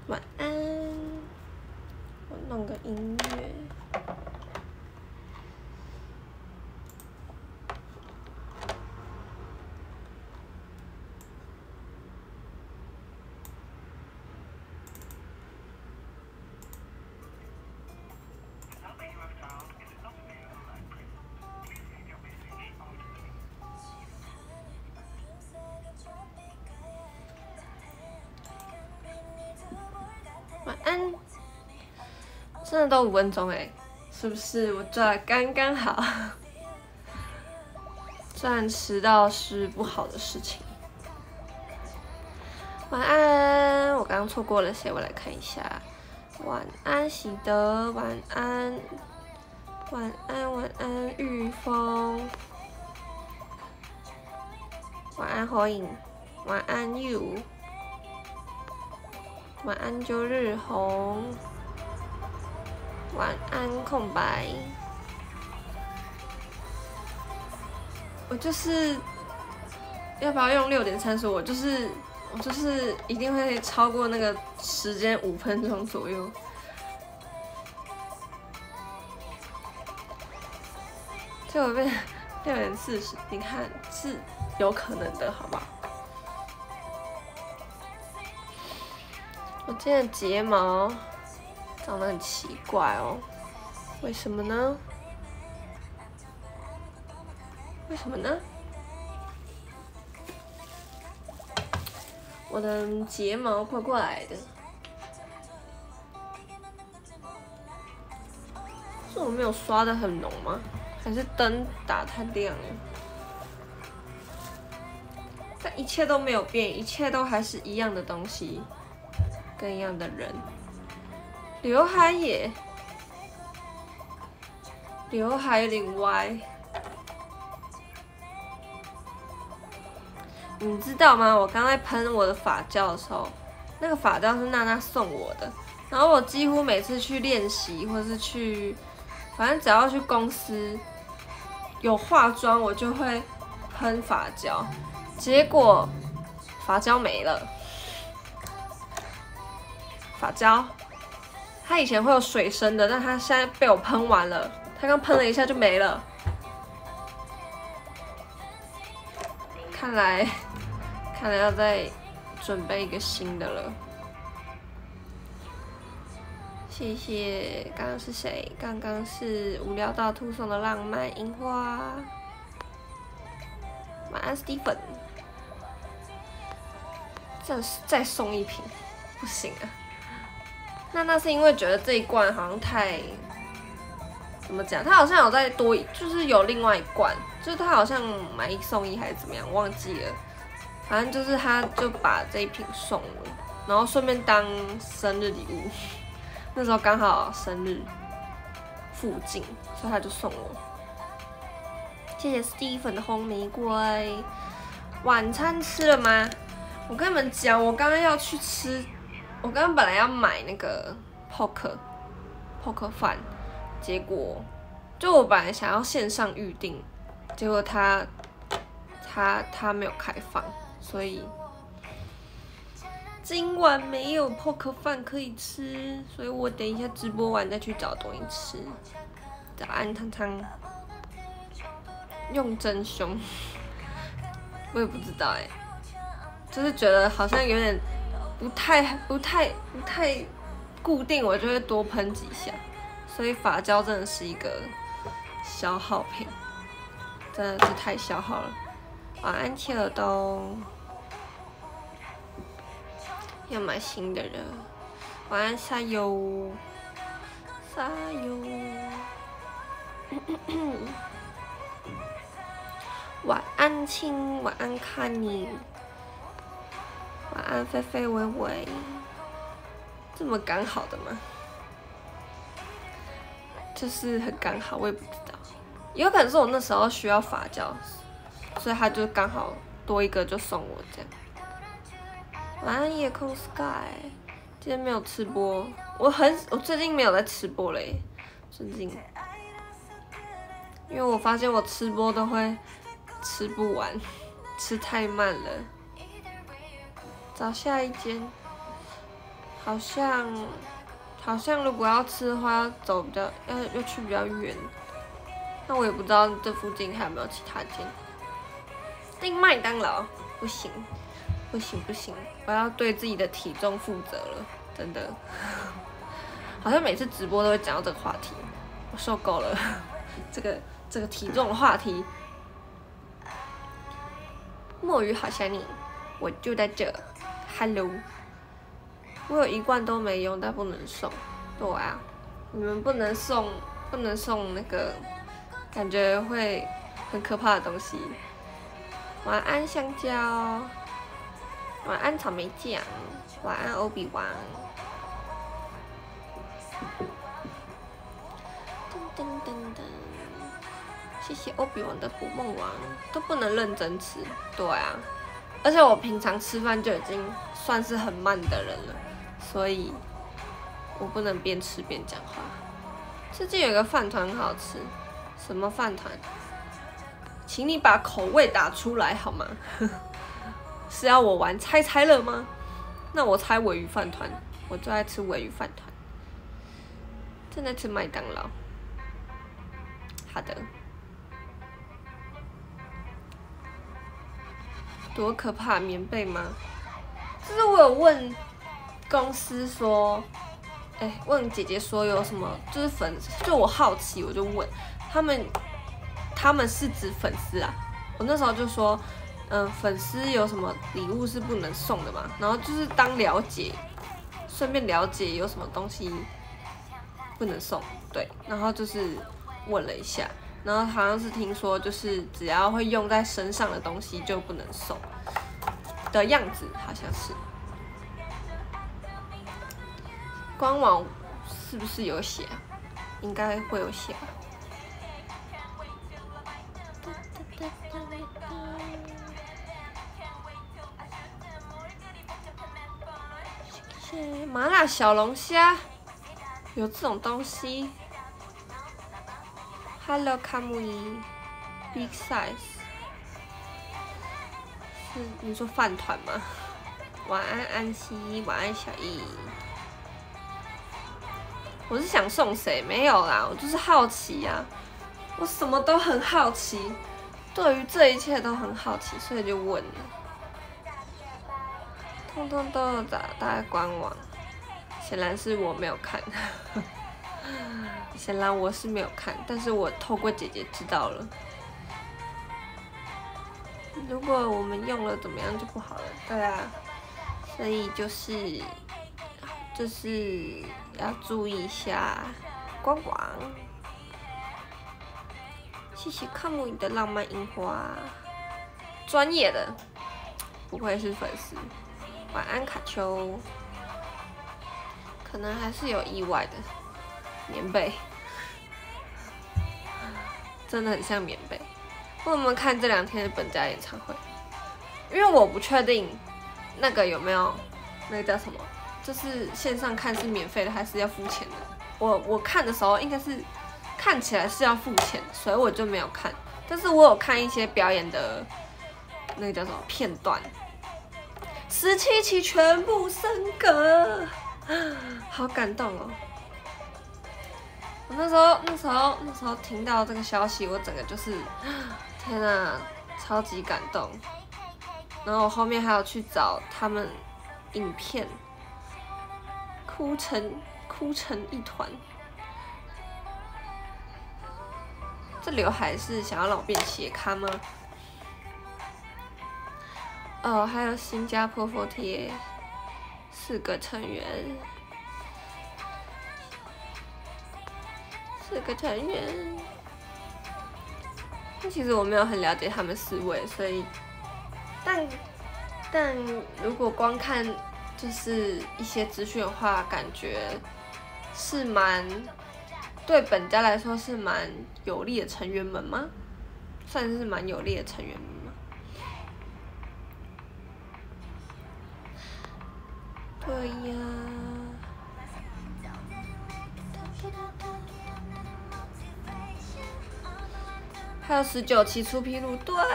晚安。我弄个音乐。晚安，真的都5分钟哎，是不是？我抓得刚刚好。虽然迟到是不好的事情。晚安，我刚刚错过了谁？我来看一下。晚安，喜德。晚安，晚安，晚安，玉峰。晚安，火影。晚安 ，you。晚安，九日红。晚安，空白。我就是要不要用6:30？我就是一定会超过那个时间5分钟左右。结果变6:40，你看是有可能的，好不好？我今天的睫毛长得很奇怪哦，为什么呢？为什么呢？我的睫毛怪怪的，是我没有刷得很浓吗？还是灯打太亮了？但一切都没有变，一切都还是一样的东西，跟一样的人。刘海有点歪。你知道吗？我刚在喷我的发胶的时候，那个发胶是娜娜送我的，然后我几乎每次去练习或是去，反正只要去公司有化妆，我就会喷发胶，结果发胶没了。发胶，它以前会有水声的，但它现在被我喷完了，它刚喷了一下就没了。看来要再准备一个新的了。谢谢，刚刚是谁？刚刚是无聊到吐送的浪漫樱花。晚安 ，Stephen。再送一瓶，不行啊。那是因为觉得这一罐好像太，怎么讲？他好像有再多，就是有另外一罐，就是他好像买1送1还是怎么样，忘记了。反正就是他就把这一瓶送我，然后顺便当生日礼物。那时候刚好生日附近，所以他就送我。谢谢 Stephen 的红玫瑰。晚餐吃了吗？我跟你们讲，我刚刚要去吃，我刚刚本来要买那个 poke 饭，结果就我本来想要线上预定，结果他没有开放。所以今晚没有 poke 饭可以吃，所以我等一下直播完再去找东西吃。早安，汤汤。用真凶，我也不知道哎，就是觉得好像有点不太固定，我就会多喷几下。所以发胶真的是一个消耗品，真的是太消耗了。晚安，切尔东。要买新的了。晚安，沙优。晚安，亲。晚安，看你。晚安，菲菲微微。这么刚好的吗？就是很刚好，我也不知道。有可能是我那时候需要发胶，所以他就刚好多一个就送我这样。晚安，夜空 Sky。今天没有吃播，我最近没有在吃播了耶，最近，因为我发现我吃播都会吃不完，吃太慢了。找下一间。 好像如果要吃的话，要走比较要去比较远。那我也不知道这附近还有没有其他店。订麦当劳不行，我要对自己的体重负责了，真的。好像每次直播都会讲到这个话题，我受够了这个体重的话题。墨鱼好想你，我就在这 ，Hello。我有1罐都没用，但不能送。对啊，你们不能送那个，感觉会很可怕的东西。晚安香蕉，晚安草莓酱，晚安欧比王。噔噔噔噔，谢谢欧比王的捕梦王，都不能认真吃。对啊，而且我平常吃饭就已经算是很慢的人了，所以我不能边吃边讲话。最近有个饭团很好吃，什么饭团？请你把口味打出来好吗？是要我玩猜猜乐吗？那我猜鲔鱼饭团，我最爱吃鲔鱼饭团。正在吃麦当劳。好的。多可怕，棉被吗？就是我有问公司说，问姐姐说有什么，就是就我好奇，我就问他们是指粉丝啊。我那时候就说，粉丝有什么礼物是不能送的嘛？然后就是当了解，顺便了解有什么东西不能送，对。然后就是问了一下，然后好像是听说就是只要会用在身上的东西就不能送的样子，好像是。官网是不是有写啊？应该会有写吧。麻辣小龙虾，有这种东西 ？Hello， 卡木伊 ，Big size， 是你说饭团吗？晚安安西，晚安小易。我是想送谁？没有啦，我就是好奇啊，我什么都很好奇，对于这一切都很好奇，所以就问了。通通都有打在官网，显然是我没有看，显然我是没有看，但是我透过姐姐知道了。如果我们用了怎么样就不好了，对啊，所以就是要注意一下官网。谢谢看木影的浪漫樱花，专业的，不愧是粉丝。晚安卡丘，可能还是有意外的棉被，真的很像棉被。我们看这2天的本家演唱会，因为我不确定那个有没有那个叫什么，就是线上看是免费的还是要付钱的。我看的时候应该是看起来是要付钱，所以我就没有看。但是我有看一些表演的那个叫什么片段。17期全部升格，好感动哦！我那时候听到这个消息，我整个就是天哪，超级感动。然后我后面还有去找他们影片，哭成一团。这刘海是想要让我变斜咖吗？哦，还有新加坡48 4个成员，4个成员。但其实我没有很了解他们4位，所以，但如果光看就是一些资讯的话，感觉是对本家来说是蛮有利的成员们吗？算是蛮有利的成员们吗？对呀。还有19期出披露，对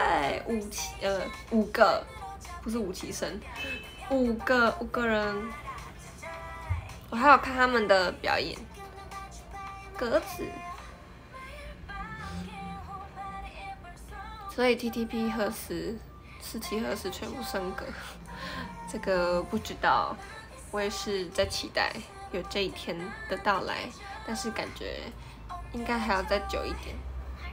，5个，不是5期生，5个人。 我还有看他们的表演，格子。所以 TTP 和17和10全部升格，这个不知道，我也是在期待有这一天的到来，但是感觉应该还要再久一点。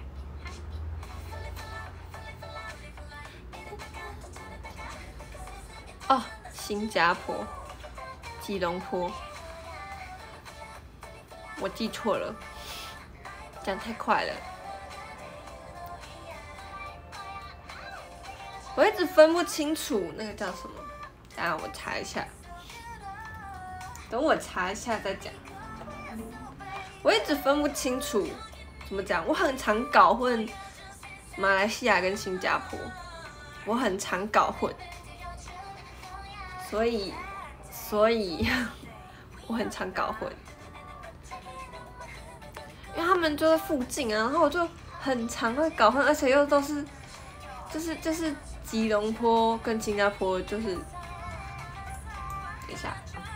哦，新加坡、吉隆坡，我记错了，讲太快了。我一直分不清楚那个叫什么，等下我查一下，等我查一下再讲。我一直分不清楚怎么讲，我很常搞混马来西亚跟新加坡，我很常搞混，所以我很常搞混，因为他们就在附近啊，然后我就很常会搞混，而且又都是就是吉隆坡跟新加坡就是，等一下，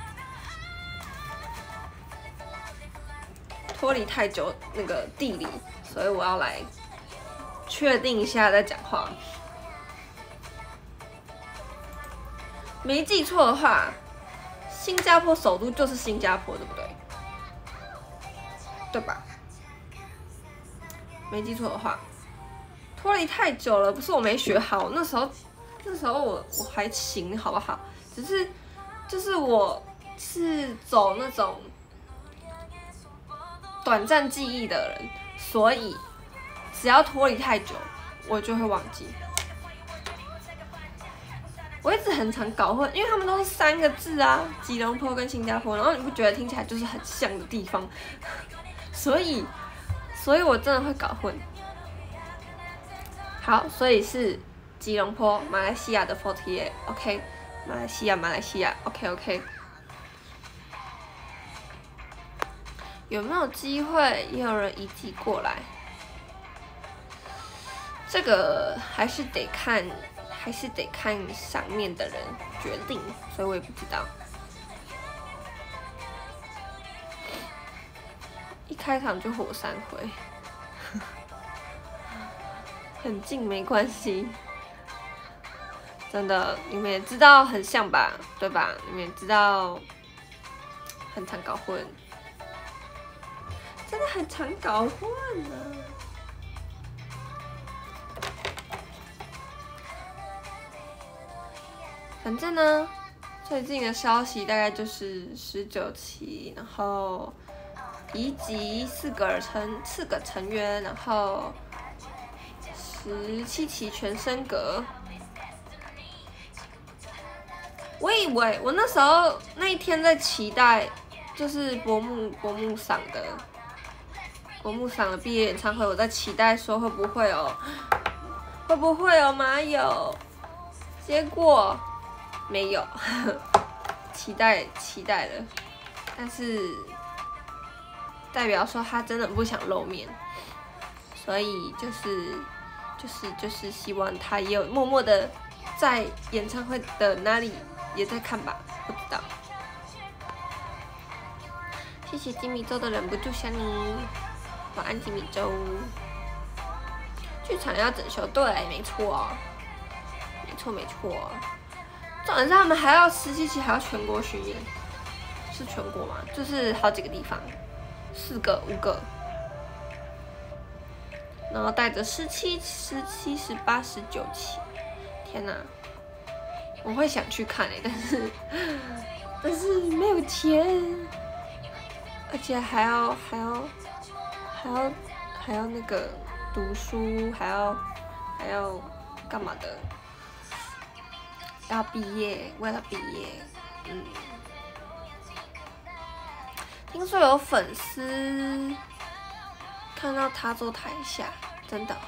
脱离太久那个地理，所以我要来确定一下再讲话。没记错的话，新加坡首都就是新加坡，对不对？对吧？没记错的话。脱离太久了，不是我没学好，那时候我还行，好不好？只是就是我是走那种短暂记忆的人，所以只要脱离太久，我就会忘记。我一直很常搞混，因为他们都是3个字啊，吉隆坡跟新加坡，然后你不觉得听起来就是很像的地方，所以我真的会搞混。好，所以是吉隆坡，马来西亚的48，OK， 马来西亚 ，OK， 有没有机会也有人移籍过来？这个还是得看上面的人决定，所以我也不知道。一开场就火3回。很近没关系，真的，你们也知道很像吧，对吧？你们也知道很常搞混，真的很常搞混啊。反正呢，最近的消息大概就是19期，然后移籍4个成员，然后17期全升格。我以为我那时候那一天在期待，就是柏木赏的毕业演唱会，我在期待说会不会有马友，结果没有，期待了，但是代表说他真的不想露面，所以就是希望他也有默默的在演唱会的哪里也在看吧，不知道。谢谢金米粥的忍不住想你，晚安金米粥。剧场要整修，对，没错。重点是他们还要17期还要全国巡演，是全国吗？就是好几个地方，4个5个。然后带着17、18、19期，天哪！我会想去看但是没有钱，而且还要那个读书，还要干嘛的？要毕业，为了毕业，听说有粉丝看到他坐台下，真的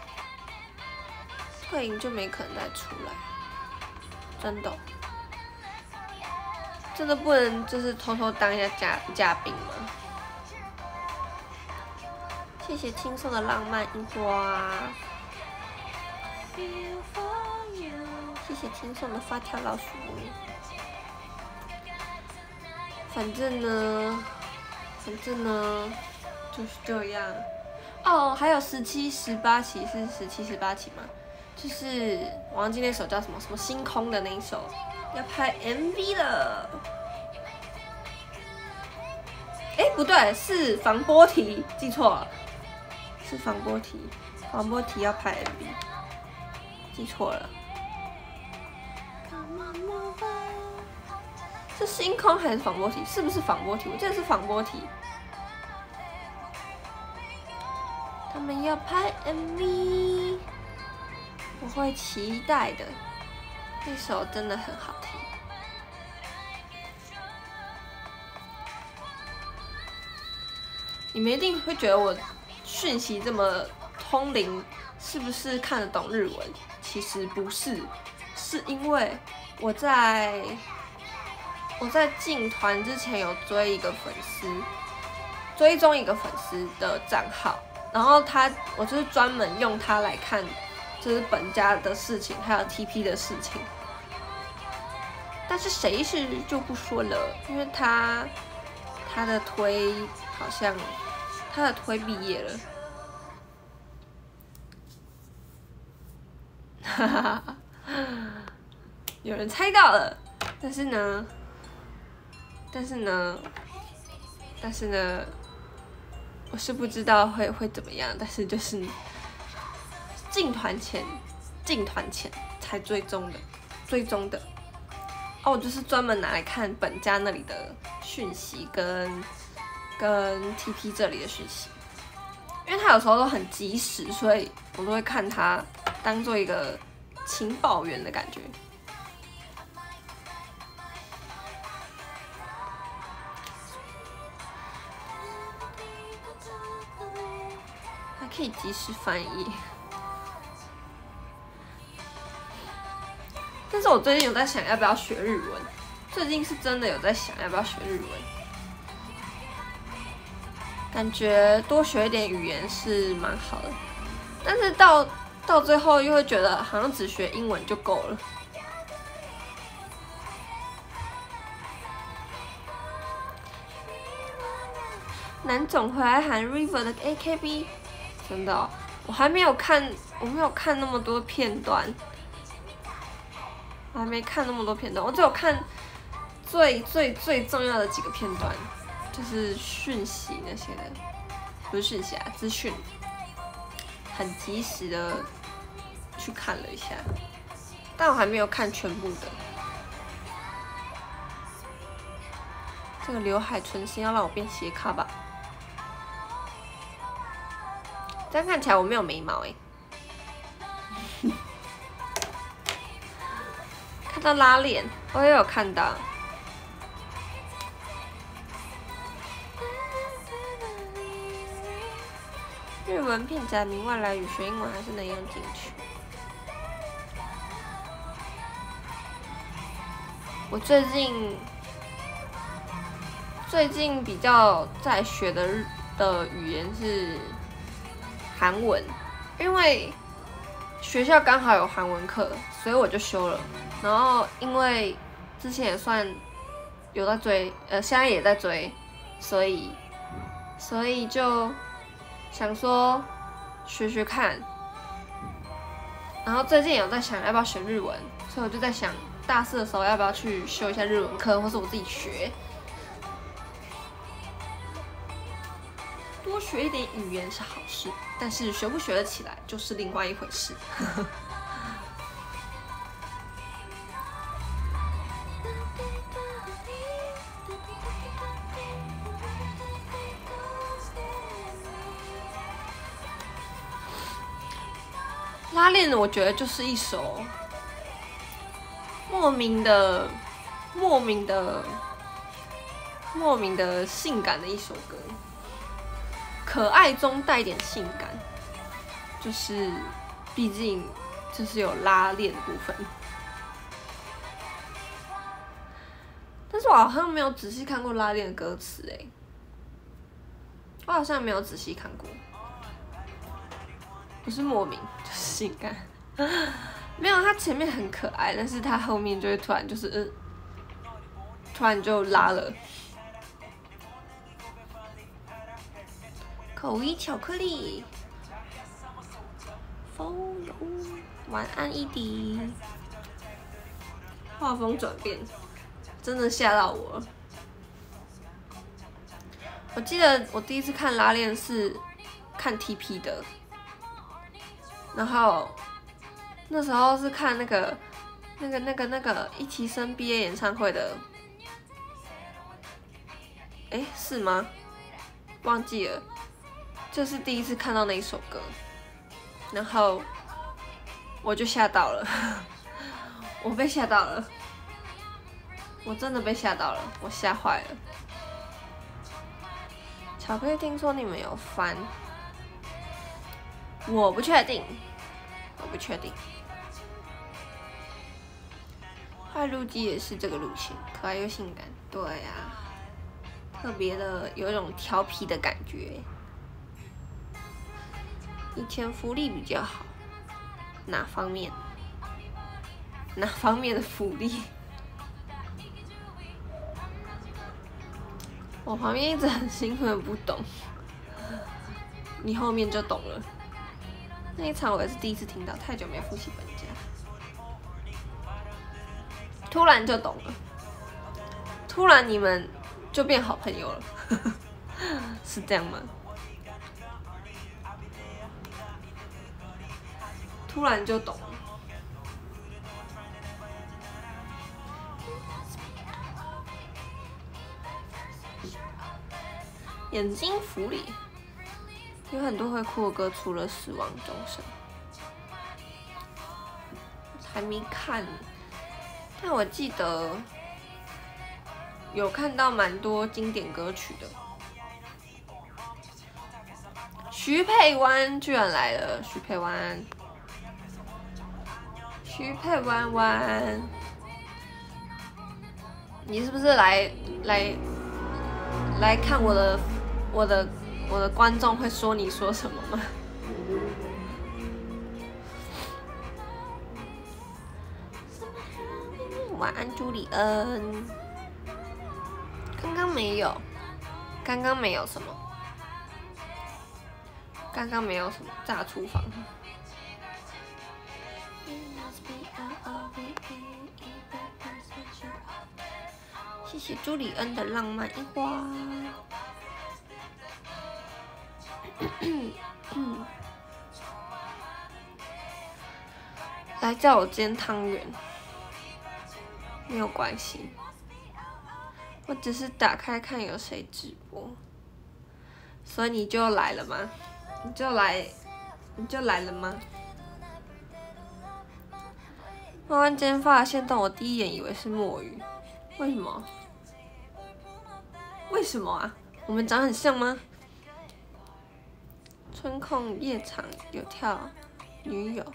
退营就没可能再出来，真的不能就是偷偷当一下嘉宾吗？谢谢轻松的浪漫樱花，谢谢轻松的发条老鼠。 反正呢就是这样。哦，还有17、18期是17、18期吗？就是我忘记那首叫什么星空的那一首，要拍 MV 了。哎，不对，是防波堤，记错了，是防波堤要拍 MV， 记错了。是星空还是防波堤？是不是防波堤？我记得是防波堤。他们要拍 MV， 我会期待的。那首真的很好听。你们一定会觉得我讯息这么通灵，是不是看得懂日文？其实不是，是因为我在进团之前有追踪一个粉丝的账号，然后我就是专门用它来看，就是本家的事情，还有 TP 的事情。但是谁是就不说了，因为他的推好像他的推毕业了，哈哈哈，有人猜到了，但是呢，我是不知道会怎么样，但是就是进团前才追踪的。哦，我就是专门拿来看本家那里的讯息跟 TP 这里的讯息，因为他有时候都很及时，所以我都会看他当做一个情报员的感觉。还可以及时翻译。但是我最近有在想要不要学日文，最近是真的有在想要不要学日文，感觉多学一点语言是蛮好的，但是到最后又会觉得好像只学英文就够了。南总回来喊 River 的 AKB， 真的哦，我没有看那么多片段。我还没看那么多片段，我只有看最重要的几个片段，就是讯息那些的，不是讯息啊，资讯，很及时的去看了一下，但我还没有看全部的。这个刘海唇形要让我变斜卡吧？这样看起来我没有眉毛哎。看到拉链，我也有看到。日文片假名外来语学英文还是能用进去。我最近比较在学的语言是韩文，因为学校刚好有韩文课，所以我就修了。然后因为之前也算有在追，现在也在追，所以就想说学看。然后最近也有在想要不要学日文，所以我就在想大4的时候要不要去修一下日文课，或是我自己学。多学一点语言是好事，但是学不学得起来就是另外一回事。拉链我觉得就是一首莫名的性感的一首歌，可爱中带点性感，就是毕竟就是有拉链的部分。但是我好像没有仔细看过拉链的歌词哎，我好像没有仔细看过。不是莫名，就是性感。没有，他前面很可爱，但是他后面就会突然就拉了， 口一巧克力，风油，晚安伊迪。画风转变，真的吓到我了。我记得我第一次看拉链是看 TP 的，然后那时候是看那个一期生毕业演唱会的，是吗？忘记了，就是第一次看到那一首歌，然后我就吓到了，我被吓到了，我真的被吓到了，我吓坏了。巧克力，听说你们有翻，我不确定，我不确定。坏路基也是这个路线，可爱又性感，对啊，特别的有一种调皮的感觉。以前福利比较好，哪方面？哪方面的福利？我旁边一直很兴奋，不懂，你后面就懂了。那一场我也是第一次听到，太久没复习本家，突然就懂了，突然你们就变好朋友了，是这样吗？突然就懂了。眼睛福利有很多会哭的歌，除了《死亡钟声》还没看，但我记得有看到蛮多经典歌曲的。徐佩湾居然来了，徐佩湾，徐佩湾湾，你是不是来看我的观众会说你说什么吗？晚安，朱里恩。刚刚没有什么，刚刚没有什么炸厨房。谢谢朱里恩的浪漫一花。来叫我煎汤圆，没有关系，我只是打开看有谁直播，所以你就来了吗？你就来了吗？弯弯间发现，但我第一眼以为是墨鱼，为什么？为什么啊？我们长很像吗？春控夜场有跳女友。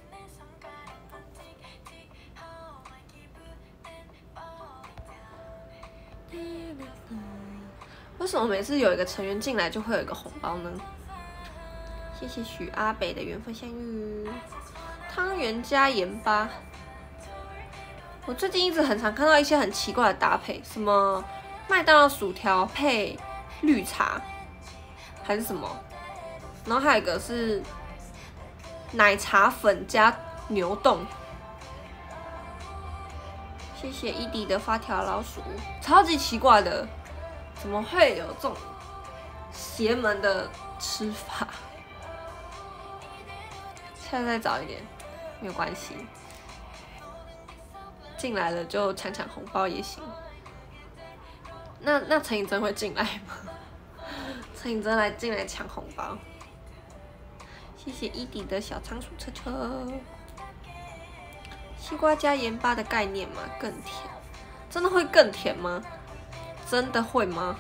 为什么每次有一个成员进来就会有一个红包呢？谢谢许阿北的缘分相遇，汤圆加盐巴。我最近一直很常看到一些很奇怪的搭配，什么麦当劳薯条配绿茶，还是什么？然后还有一个是奶茶粉加牛冻。谢谢伊迪的发条老鼠，超级奇怪的，怎么会有这种邪门的吃法？下次再早一点，没有关系。进来了就抢抢红包也行。那陈颖真会进来吗？陈颖真进来抢红包。谢谢伊迪的小仓鼠车车。西瓜加盐巴的概念吗？更甜，真的会更甜吗？真的会吗？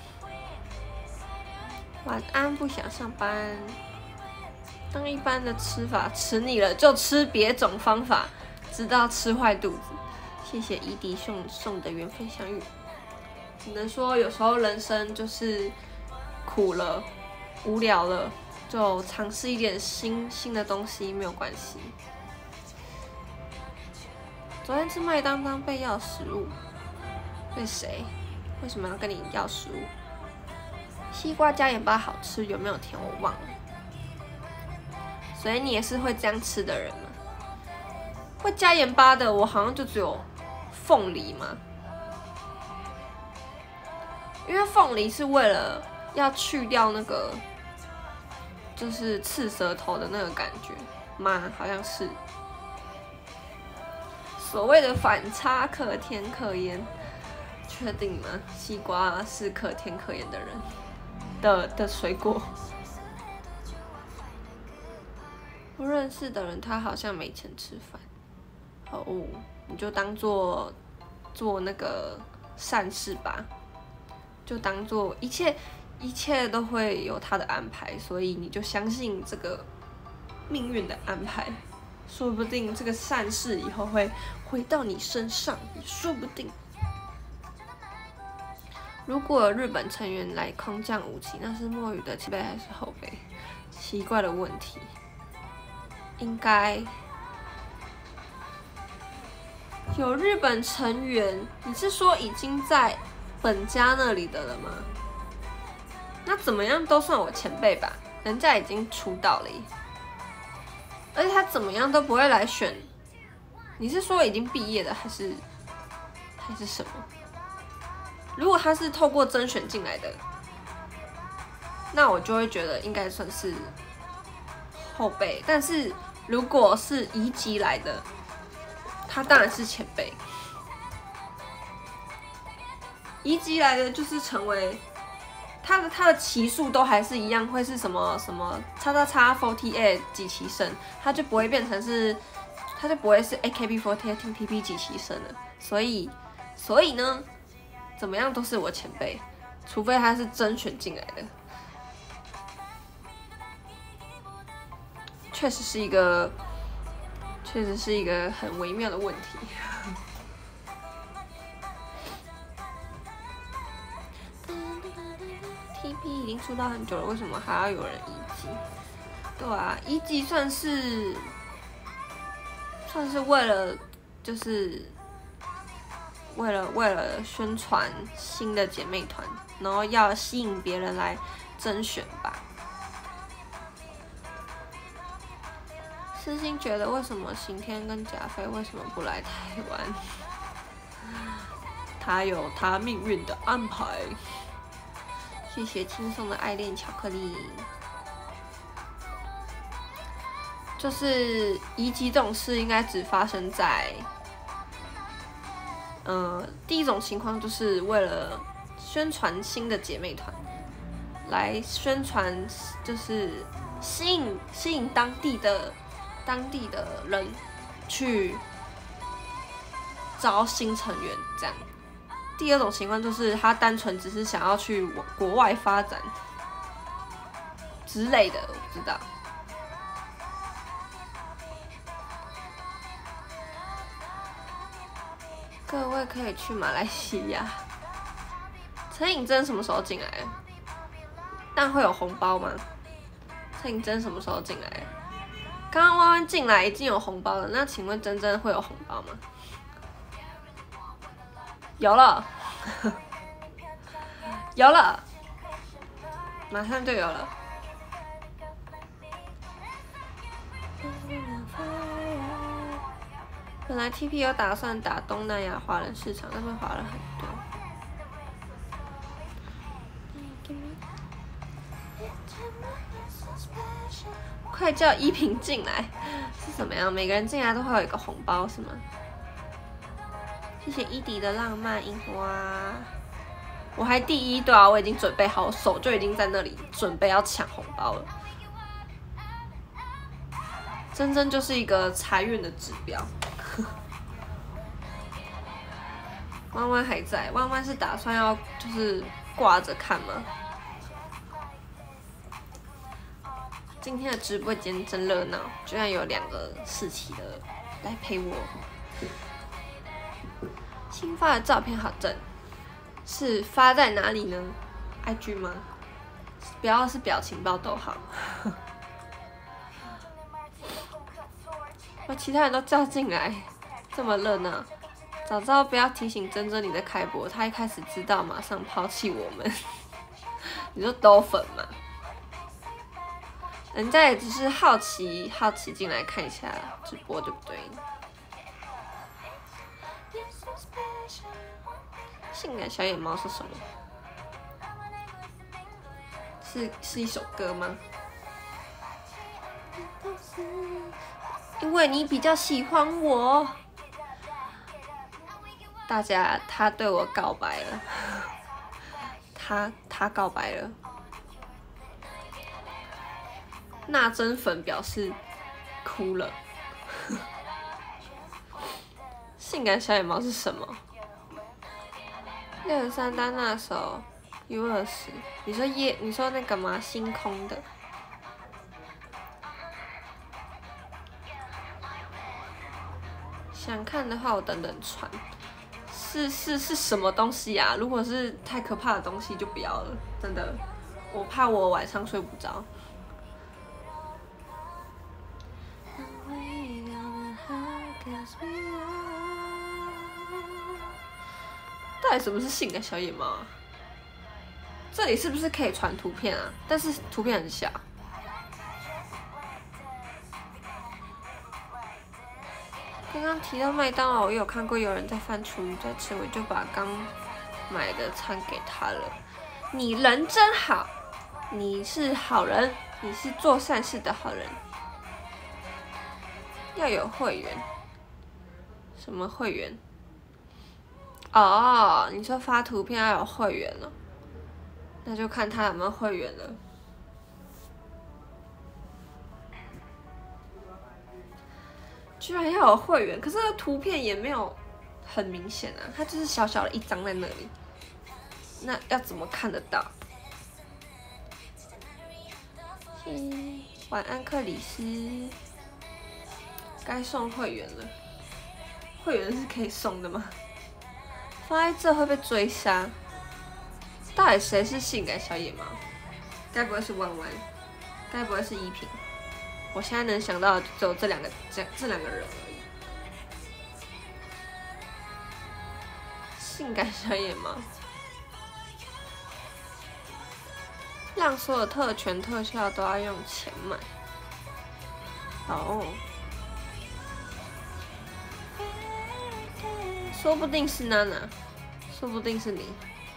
晚安，不想上班。当一般的吃法吃腻了，就吃别种方法，直到吃坏肚子。谢谢伊迪送的缘分相遇。只能说有时候人生就是苦了、无聊了，就尝试一点新的东西没有关系。昨天吃麦当当被要食物，被谁？为什么要跟你要食物？ 西瓜加盐巴好吃，有没有甜我忘了。所以你也是会这样吃的人吗？会加盐巴的，我好像就只有凤梨嘛，因为凤梨是为了要去掉那个就是刺舌头的那个感觉吗？好像是。所谓的反差可甜可盐，确定吗？西瓜是可甜可盐的人的水果。不认识的人，他好像没钱吃饭。哦，你就当做那个善事吧，就当做一切都会有他的安排，所以你就相信这个命运的安排，说不定这个善事以后会回到你身上，也说不定。如果有日本成员来空降武器，那是墨鱼的前辈还是后辈？奇怪的问题，应该有日本成员。你是说已经在本家那里的了吗？那怎么样都算我前辈吧，人家已经出道了耶，而且他怎么样都不会来选。你是说已经毕业的还是什么？如果他是透过甄选进来的，那我就会觉得应该算是后辈。但是如果是移籍来的，他当然是前辈。移籍来的就是成为他的期数都还是一样，会是什么叉48几期生，他就不会变成是，他就不会是 AKB48 TP 几期生了。所以呢，怎么样都是我前辈，除非他是甄选进来的。确实是一个很微妙的问题。TP 已经出道很久了，为什么还要有人移籍？对啊，移籍算是为了就是为了宣传新的姐妹团，然后要吸引别人来甄选吧。私心觉得为什么刑天跟贾飞为什么不来台湾？他有他命运的安排。谢谢轻松的爱恋巧克力。就是移籍这种事，应该只发生在，第一种情况就是为了宣传新的姐妹团，来宣传就是吸引当地的人去招新成员这样。第二种情况就是他单纯只是想要去国外发展之类的，我不知道。各位可以去马来西亚。陈颖真什么时候进来？但会有红包吗？陈颖真什么时候进来？刚刚弯弯进来已经有红包了，那请问真真会有红包吗？有了，有了，马上就有了。本来 TP 有打算打东南亚华人市场，但被划了很多。快叫依萍进来，是怎么样？每个人进来都会有一个红包是吗？谢谢伊迪的浪漫樱花，我还第一，对啊，我已经准备好，手就已经在那里准备要抢红包了。真真就是一个财运的指标。弯弯还在，弯弯是打算要就是挂着看吗？今天的直播间真热闹，居然有2个世奇的来陪我。新发的照片好正，是发在哪里呢 ？IG 吗？不要是表情包都好。把其他人都叫进来，这么热闹。早知道不要提醒珍珍你在开播，她一开始知道马上抛弃我们。 你说豆粉嘛？人家也只是好奇进来看一下直播，对不对？性感小野猫是什么？是一首歌吗？因为你比较喜欢我，大家他对我告白了，他告白了。那真粉表示哭了。性感小野猫是什么？63单那首 U20，你说那个吗？星空的。想看的话，我等等传。是什么东西啊？如果是太可怕的东西就不要了，真的，我怕我晚上睡不着。到底什么是性感小野猫啊？这里是不是可以传图片啊？但是图片很小。刚刚提到麦当劳，我有看过有人在翻厨余在吃，我就把刚买的餐给他了。你人真好，你是好人，你是做善事的好人。要有会员，什么会员？哦，你说发图片要有会员了，那就看他有没有会员了。居然要有会员，可是图片也没有很明显啊，它就是小小的一张在那里，那要怎么看得到？晚安，克里斯。该送会员了，会员是可以送的吗？放在这会被追杀。到底谁是性感小野猫？该不会是弯弯？该不会是依萍？我现在能想到的只有这两个人而已。性感小野猫，让所有特权特效都要用钱买。哦，说不定是娜娜，说不定是你。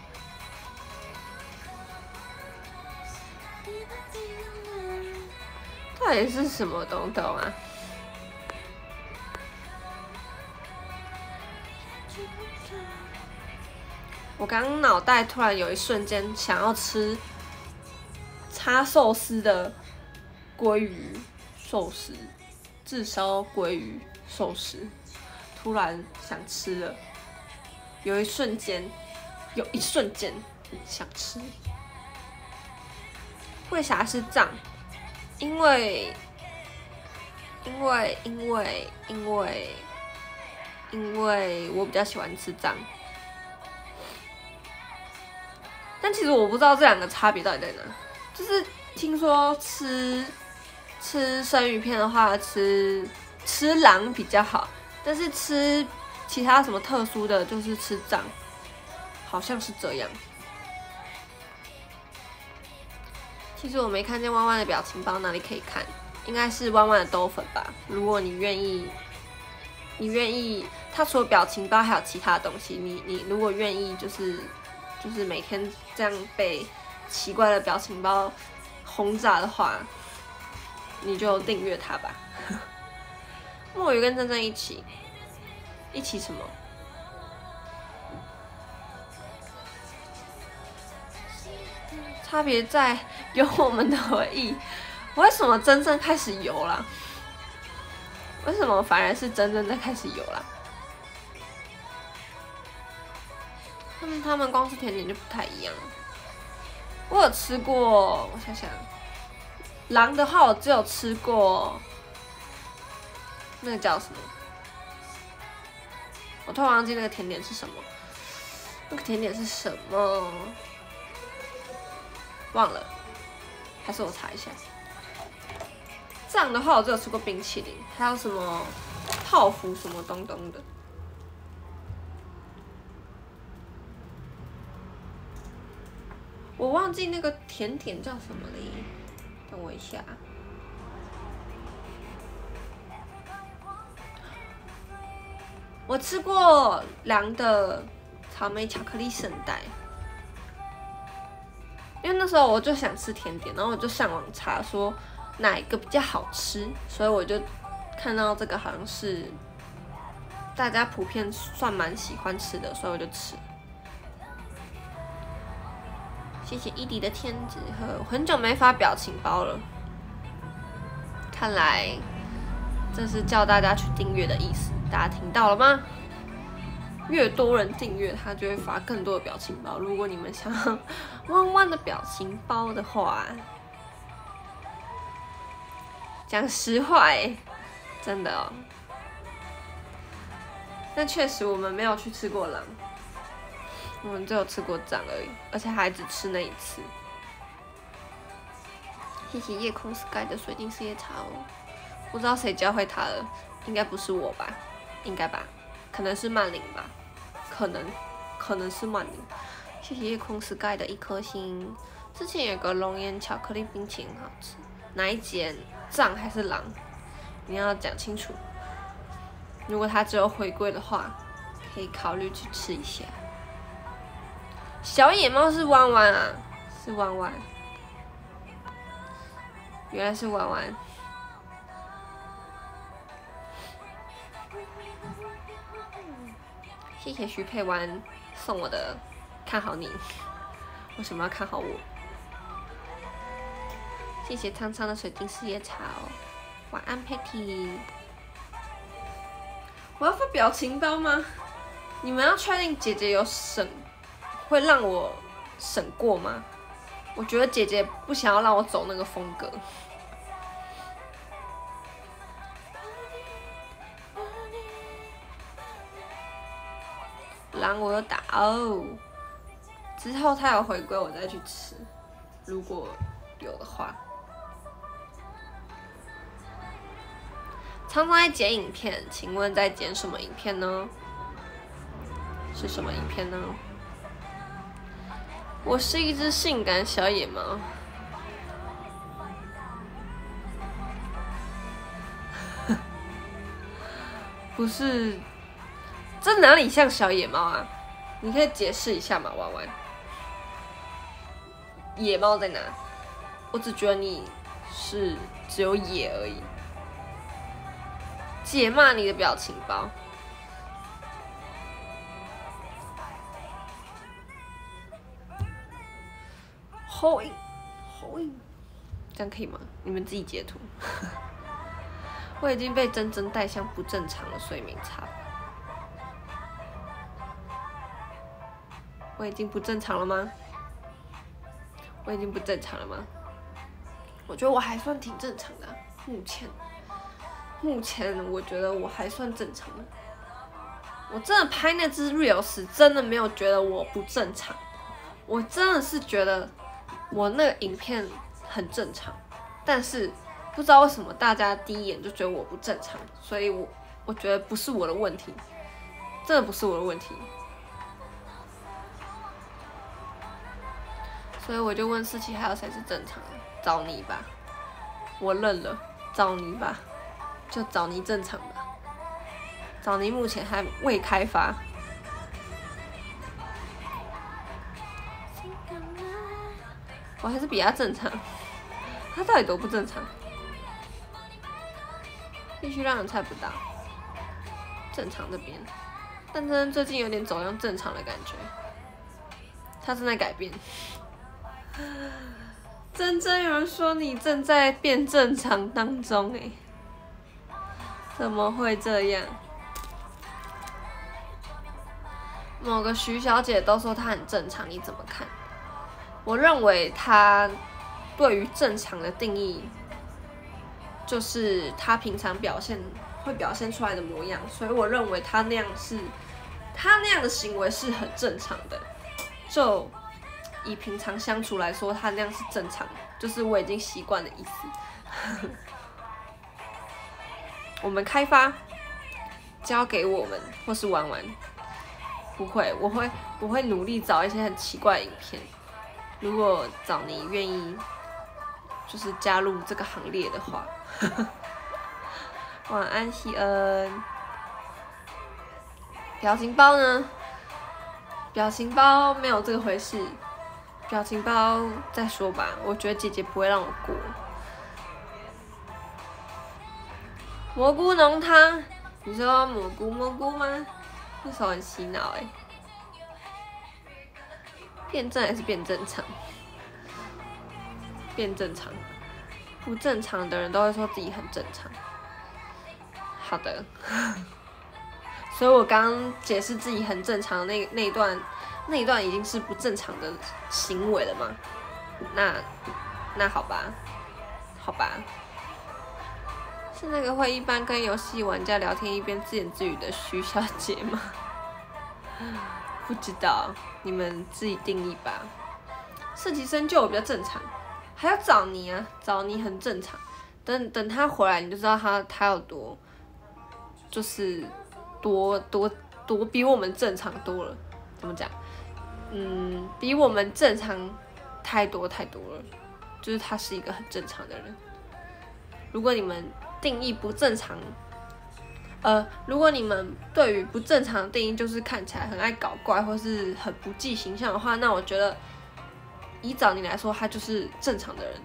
到底是什么东东啊？我刚刚脑袋突然有一瞬间想要吃叉寿司的鲑鱼寿司，炙烧鲑鱼寿司，突然想吃了，有一瞬间想吃。为啥是藏？因为我比较喜欢吃藏，但其实我不知道这两个差别到底在哪。就是听说吃生鱼片的话，吃狼比较好，但是吃其他什么特殊的，就是吃藏，好像是这样。其实我没看见弯弯的表情包，哪里可以看？应该是弯弯的兜粉吧。如果你愿意，他除了表情包还有其他东西。你如果愿意，就是每天这样被奇怪的表情包轰炸的话，你就订阅他吧。墨鱼跟珍珍一起什么？差别在有我们的回忆。为什么真正开始游啦？为什么反而是真正在开始游啦？他们光是甜点就不太一样了。我有吃过，我想想，狼的话我只有吃过，那个叫什么？我突然忘记那个甜点是什么。那个甜点是什么？忘了，还是我查一下。这样的话，我只有吃过冰淇淋，还有什么泡芙什么东东的。我我忘记那个甜点叫什么嘞，等我一下。我吃过狼的草莓巧克力圣代，因为那时候我就想吃甜点，然后我就上网查说哪一个比较好吃，所以我就看到这个好像是大家普遍算蛮喜欢吃的，所以我就吃。谢谢伊迪的天纸鹤，很久没发表情包了，看来这是叫大家去订阅的意思，大家听到了吗？越多人订阅，他就会发更多的表情包。如果你们想要汪汪的表情包的话，讲实话真的哦。但确实我们没有去吃过狼。我们只有吃过掌而已，而且还只吃那一次。谢谢夜空 Sky 的水晶四叶草，不知道谁教会他的，应该不是我吧？应该吧？可能是曼玲吧？可能是曼玲。谢谢夜空 Sky 的1颗星。之前有个龙岩巧克力冰淇淋好吃，哪一间？藏还是狼？你要讲清楚。如果他只有回归的话，可以考虑去吃一下。小野猫是弯弯啊，是弯弯，原来是弯弯。谢谢徐佩湾送我的看好你，为什么要看好我？谢谢苍苍的水晶四叶草，晚安 Patty。我要发表情包吗？你们要确定姐姐有审？会让我审过吗？我觉得姐姐不想要让我走那个风格。狼我有打哦，之后他有回归我再去吃，如果有的话。常常在剪影片，请问在剪什么影片呢？是什么影片呢？我是一只性感小野猫，不是，这哪里像小野猫啊？你可以解释一下吗，弯弯？野猫在哪？我只觉得你是只有野而已。解骂你的表情包。好硬，好硬，这样可以吗？你们自己截图。我已经被真真带向不正常了，所以没差。我已经不正常了吗？我已经不正常了吗？我觉得我还算挺正常的，目前我觉得我还算正常的。我真的拍那支 reels 真的没有觉得我不正常，我真的是觉得我那个影片很正常，但是不知道为什么大家第一眼就觉得我不正常，所以我觉得不是我的问题，真的不是我的问题。所以我就问思琪还有谁是正常的？找你吧，我认了，找你吧，就找你正常吧。找你目前还未开发。我还是比他正常，他到底多不正常？必须让人猜不到。正常这边，但真的最近有点走向正常的感觉，他正在改变。真正有人说你正在变正常当中哎，怎么会这样？某个徐小姐都说她很正常，你怎么看？我认为她对于正常的定义，就是她平常会表现出来的模样，所以我认为她那样的行为是很正常的。就以平常相处来说，她那样是正常，就是我已经习惯的意思。我们开发交给我们，或是玩玩。不会，我会努力找一些很奇怪的影片。 如果找你愿意，就是加入这个行列的话，晚安，希恩。表情包呢？表情包没有这个回事，表情包再说吧。我觉得姐姐不会让我过。蘑菇浓汤，你说蘑菇吗？那时候很洗脑哎。变正还是变正常？变正常，不正常的人都会说自己很正常。好的，所以我刚刚解释自己很正常的那一段已经是不正常的行为了吗？那好吧，是那个会一般跟游戏玩家聊天一边自言自语的徐小姐吗？不知道，你们自己定义吧。四级生就我比较正常，还要找你啊，找你很正常。等他回来，你就知道他有多，就是多比我们正常多了。怎么讲？比我们正常太多了。就是他是一个很正常的人。如果你们定义不正常，如果你们对于不正常的定义就是看起来很爱搞怪或是很不计形象的话，那我觉得以找你来说，他就是正常的人。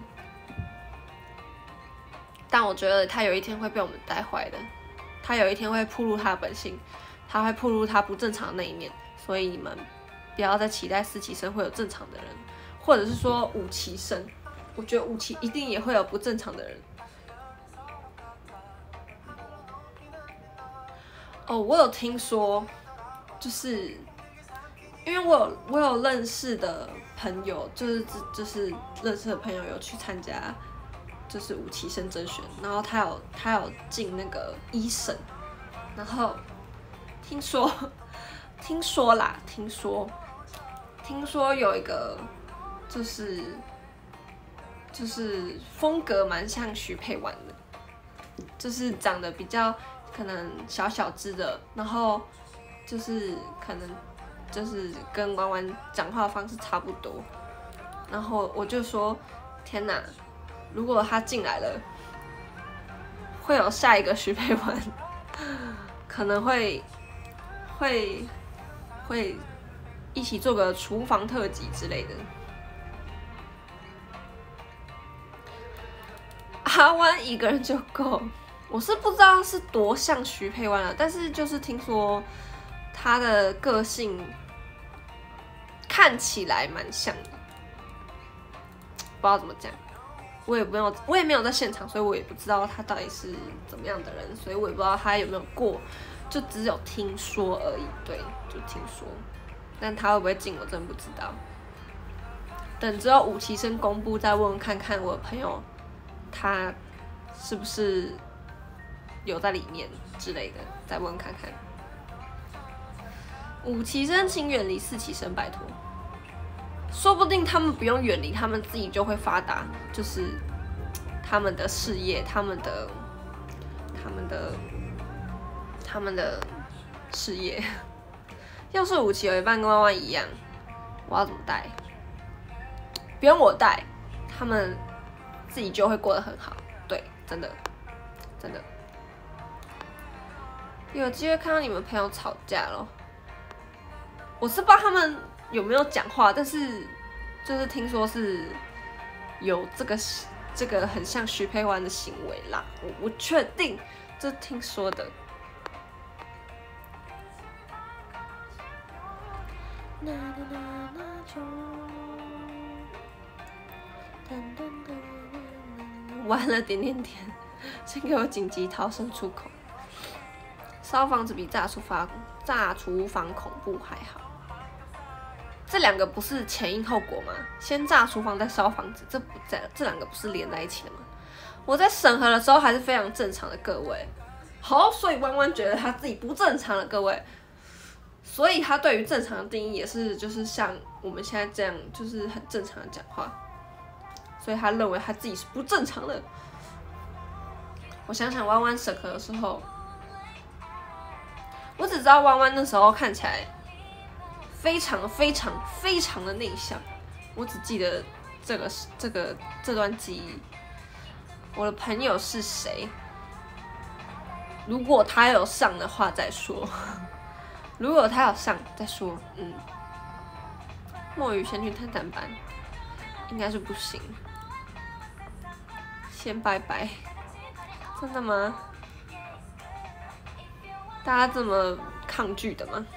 但我觉得他有一天会被我们带坏的，他有一天会暴露他的本性，他会暴露他不正常的那一面。所以你们不要再期待四期生会有正常的人，或者是说五期生，我觉得五期一定也会有不正常的人。哦，我有听说，就是因为我有认识的朋友，就是认识的朋友有去参加，就是五期生甄选，然后他有进那个一审，然后听说有一个就是风格蛮像徐佩婉的，就是长得比较。可能小小只的，然后就是可能就是跟弯弯讲话的方式差不多，然后我就说天哪，如果他进来了，会有下一个徐佩婉，可能会一起做个厨房特辑之类的。阿弯一个人就够。我是不知道是多像徐佩婉了，但是就是听说他的个性看起来蛮像的，不知道怎么讲，我也没有在现场，所以我也不知道他到底是怎么样的人，所以我也不知道他有没有过，就只有听说而已，对，就听说，但他会不会进我真的不知道，等之后五期生公布再问看看我的朋友他是不是有在里面之类的，再问看看。五期生请远离四期生，拜托。说不定他们不用远离，他们自己就会发达，就是他们的事业，他们的事业。要是五期有一半跟弯弯一样，我要怎么带？不用我带，他们自己就会过得很好。对，真的。有机会看到你们朋友吵架咯。我是不知道他们有没有讲话，但是就是听说是有这个很像徐佩婉的行为啦，我确定，这听说的。完了，点，先给我紧急逃生出口。烧房子比炸厨房恐怖还好，这两个不是前因后果吗？先炸厨房再烧房子，这两个不是连在一起的吗？我在审核的时候还是非常正常的，各位。好，所以弯弯觉得他自己不正常了，各位。所以他对于正常的定义也是，就是像我们现在这样，就是很正常的讲话。所以他认为他自己是不正常的。我想想弯弯审核的时候。我只知道弯弯那时候看起来非常的内向， 我只记得这段记忆。我的朋友是谁？如果他有上的话再说。如果他有上再说。墨鱼先去探探班，应该是不行。先拜拜。真的吗？大家这么抗拒的吗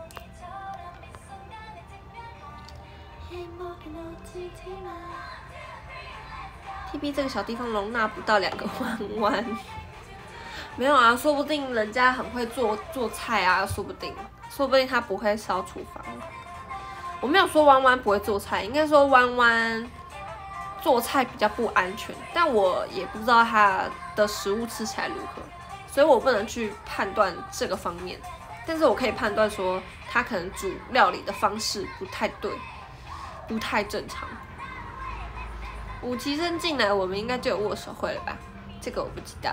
？TB 这个小地方容纳不到2个弯弯，没有啊，说不定人家很会做菜啊，说不定他不会烧厨房。我没有说弯弯不会做菜，应该说弯弯做菜比较不安全，但我也不知道他的食物吃起来如何，所以我不能去判断这个方面。但是我可以判断说，他可能煮料理的方式不太对，不太正常。5期生进来，我们应该就有握手会了吧？这个我不知道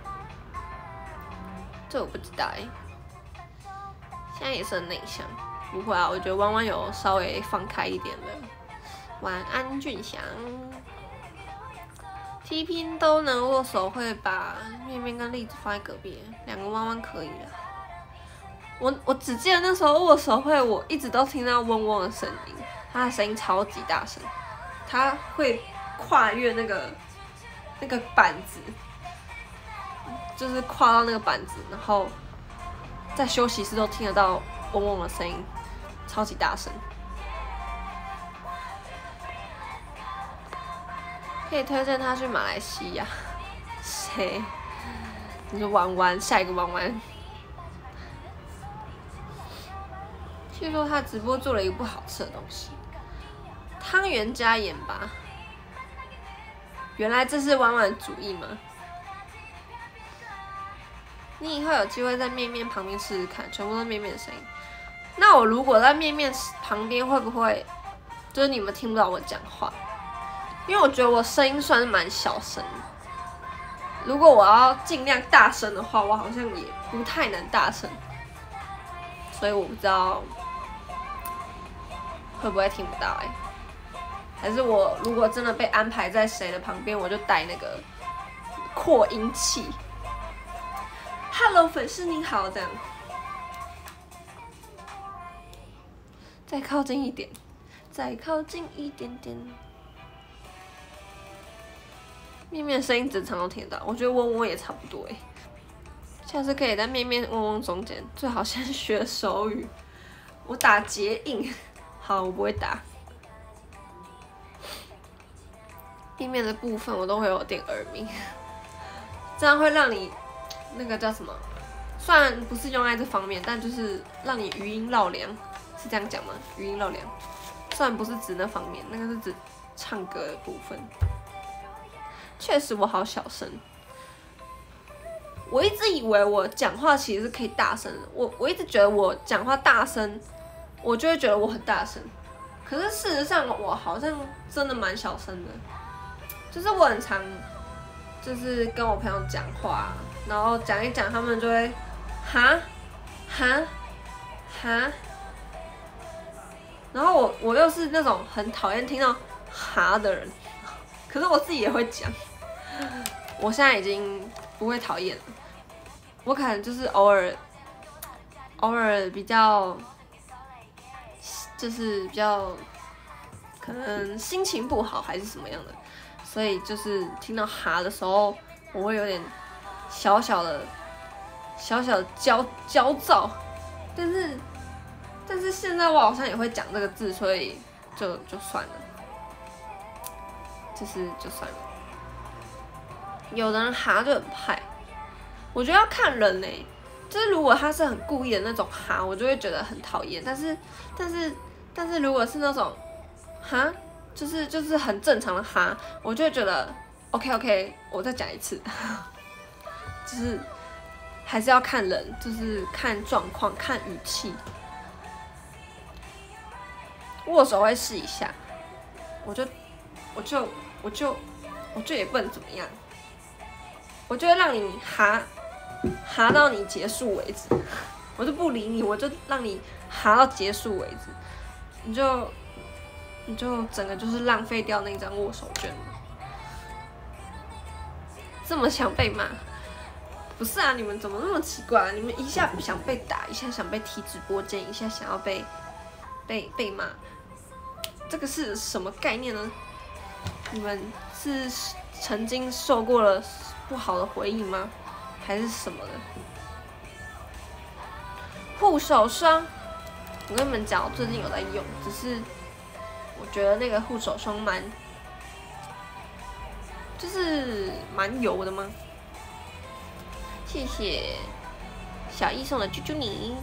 现在也是很内向，不会啊，我觉得弯弯有稍微放开一点了。晚安，俊祥。T 拼都能握手，会把面面跟栗子放在隔壁，2个弯弯可以了。我只记得那时候握手会，我一直都听到嗡嗡的声音，他的声音超级大声，他会跨越那个板子，就是跨到那个板子，然后在休息室都听得到嗡嗡的声音，超级大声。可以推荐他去马来西亚。谁？你说弯弯，下一个弯弯。据说他直播做了一个不好吃的东西，汤圆加盐吧。原来这是弯弯的主意吗？你以后有机会在面面旁边试试看，全部都是面面的声音。那我如果在面面旁边，会不会就是你们听不到我讲话？因为我觉得我声音算是蛮小声的，如果我要尽量大声的话，我好像也不太能大声，所以我不知道会不会听不到还是我如果真的被安排在谁的旁边，我就带那个扩音器。Hello， 粉丝你好，这样。再靠近一点，再靠近一点点。面面声音整场都听得到，我觉得嗡嗡也差不多下次可以在面面嗡嗡中间，最好先学手语。我打结印，好，我不会打。面面的部分我都会有点耳鸣，这样会让你那个叫什么？虽然不是用在这方面，但就是让你余音绕梁，是这样讲吗？余音绕梁，虽然不是指那方面，那个是指唱歌的部分。确实我好小声，我一直以为我讲话其实是可以大声的，我一直觉得我讲话大声，我就会觉得我很大声，可是事实上我好像真的蛮小声的，就是我很常就是跟我朋友讲话，然后讲一讲，他们就会哈，然后我又是那种很讨厌听到哈的人。可是我自己也会讲，我现在已经不会讨厌了。我可能就是偶尔比较，就是比较可能心情不好还是什么样的，所以就是听到哈的时候，我会有点小小的焦躁。但是现在我好像也会讲这个字，所以就算了。就算了，有的人哈就很派，我觉得要看人就是如果他是很故意的那种哈，我就会觉得很讨厌。但是如果是那种哈，就是很正常的哈，我就会觉得 OK， 我再讲一次，就是还是要看人，就是看状况，看语气。握手会试一下，我就也不能怎么样，我就会让你哈到你结束为止，我就不理你，我就让你哈到结束为止，你就你就整个就是浪费掉那张握手券了。这么想被骂？不是啊，你们怎么那么奇怪？你们一下想被打，一下想被踢直播间，一下想要被骂，这个是什么概念呢？你们是曾经受过了不好的回忆吗？还是什么的？护手霜，我跟你们讲，我最近有在用，只是我觉得那个护手霜就是蛮油的吗？谢谢小易送的啾啾你，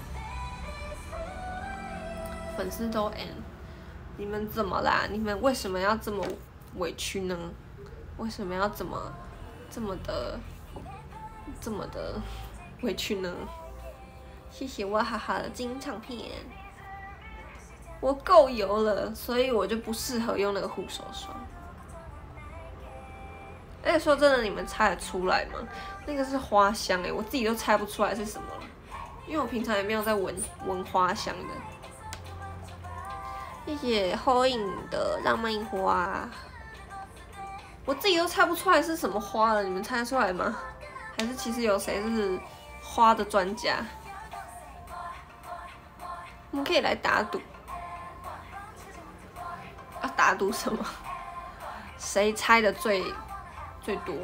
粉丝都 N， 你们怎么啦？你们为什么要这么委屈呢？为什么要这么的委屈呢？谢谢我哈哈的金唱片，我够油了，所以我就不适合用那个护手霜。而且说真的，你们猜得出来吗？那个是花香我自己都猜不出来是什么了，因为我平常也没有在闻花香的。谢谢后影的浪漫樱花，我自己都猜不出来是什么花了，你们猜得出来吗？还是其实有谁是花的专家？我们可以来打赌，要打赌什么？谁猜的最多？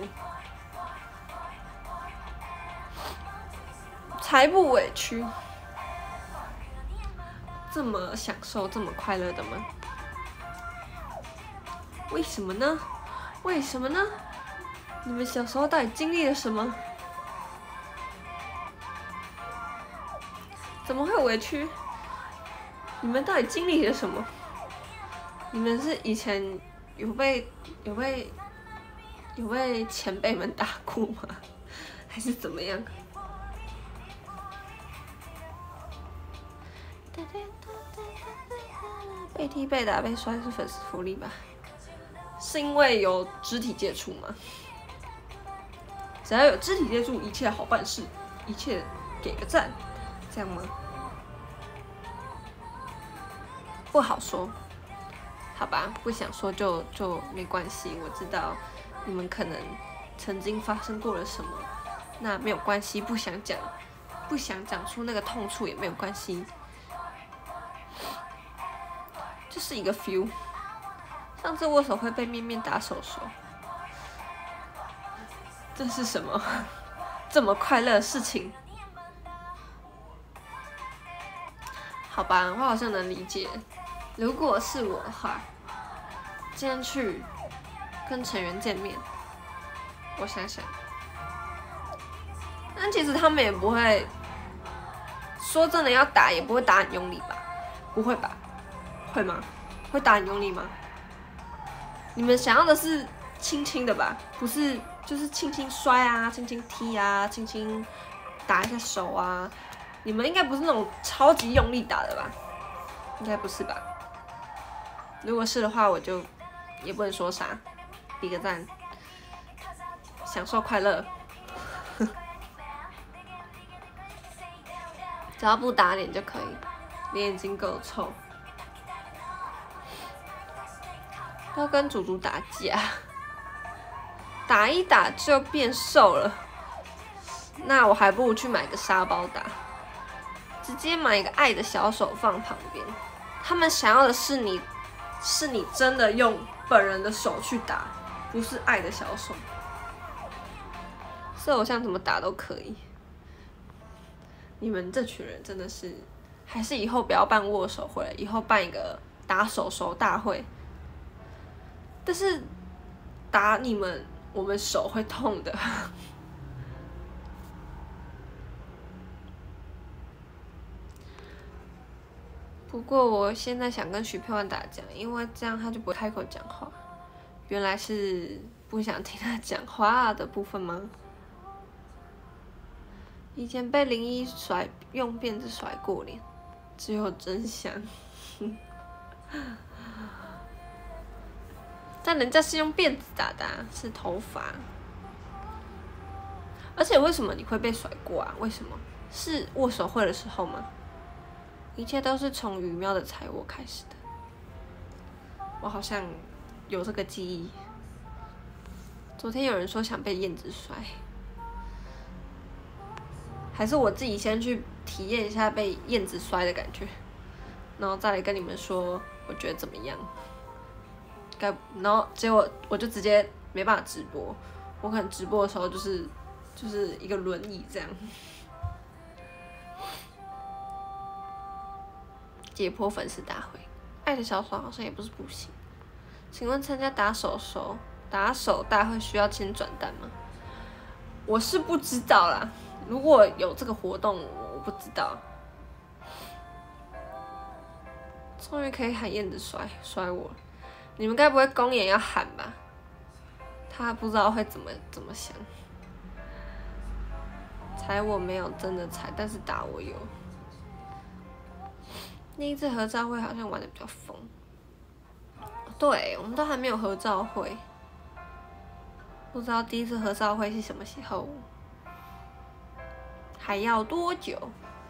才不委屈，这么享受，这么快乐的吗？为什么呢？为什么呢？你们小时候到底经历了什么？怎么会委屈？你们到底经历了什么？你们是以前有被前辈们打过吗？还是怎么样？被踢被打被摔是粉丝福利吧？是因为有肢体接触吗？只要有肢体接触，一切好办事，一切给个赞，这样吗？不好说，好吧，不想说就没关系。我知道你们可能曾经发生过了什么，那没有关系，不想讲出那个痛处也没有关系，就是一个 feel。上次握手会被面面打手手，这是什么这么快乐的事情？好吧，我好像能理解。如果是我的话，今天去跟成员见面，我想想，但其实他们也不会说真的要打，也不会打很用力吧？不会吧？会吗？会打很用力吗？你们想要的是轻轻的吧？不是，就是轻轻摔啊，轻轻踢啊，轻轻打一下手啊。你们应该不是那种超级用力打的吧？应该不是吧？如果是的话，我就也不能说啥，比个赞，享受快乐。只要不打脸就可以，脸已经够臭。要跟祖祖打架，打一打就变瘦了，那我还不如去买个沙包打，直接买一个爱的小手放旁边。他们想要的是你真的用本人的手去打，不是爱的小手。是偶像怎么打都可以。你们这群人真的是，还是以后不要办握手会了，以后办一个打手手大会。但是打你们，我们手会痛的。不过我现在想跟徐佩婉打架，因为这样他就不会开口讲话。原来是不想听他讲话的部分吗？以前被林一用辫子甩过脸，只有真香。但人家是用辫子打的是头发。而且为什么你会被甩过啊？为什么？是握手会的时候吗？一切都是从羽喵的踩握开始的。 我好像有这个记忆。昨天有人说想被燕子摔，还是我自己先去体验一下被燕子摔的感觉，然后再来跟你们说我觉得怎么样。然后结果我就直接没办法直播，我可能直播的时候就是一个轮椅这样。解剖粉丝大会，爱的小爽好像也不是不行。请问参加打手大会需要签转单吗？我是不知道啦，如果有这个活动，我不知道。终于可以喊燕子摔我了，你们该不会公演要喊吧？他不知道会怎么想。踩我没有真的踩，但是打我有。那一次合照会好像玩的比较疯。对，我们都还没有合照会，不知道第一次合照会是什么时候，还要多久？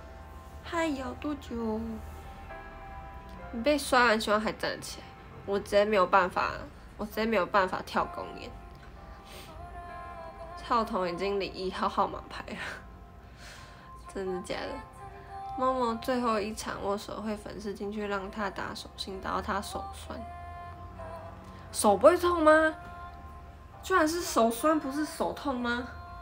你被摔完希望还站得起来，我直接没有办法跳公演。跳童已经领1号号码牌了，真的假的？猫猫最后一场握手会，粉丝进去让他打手心，打到他手酸。手不会痛吗？居然是手酸，不是手痛吗？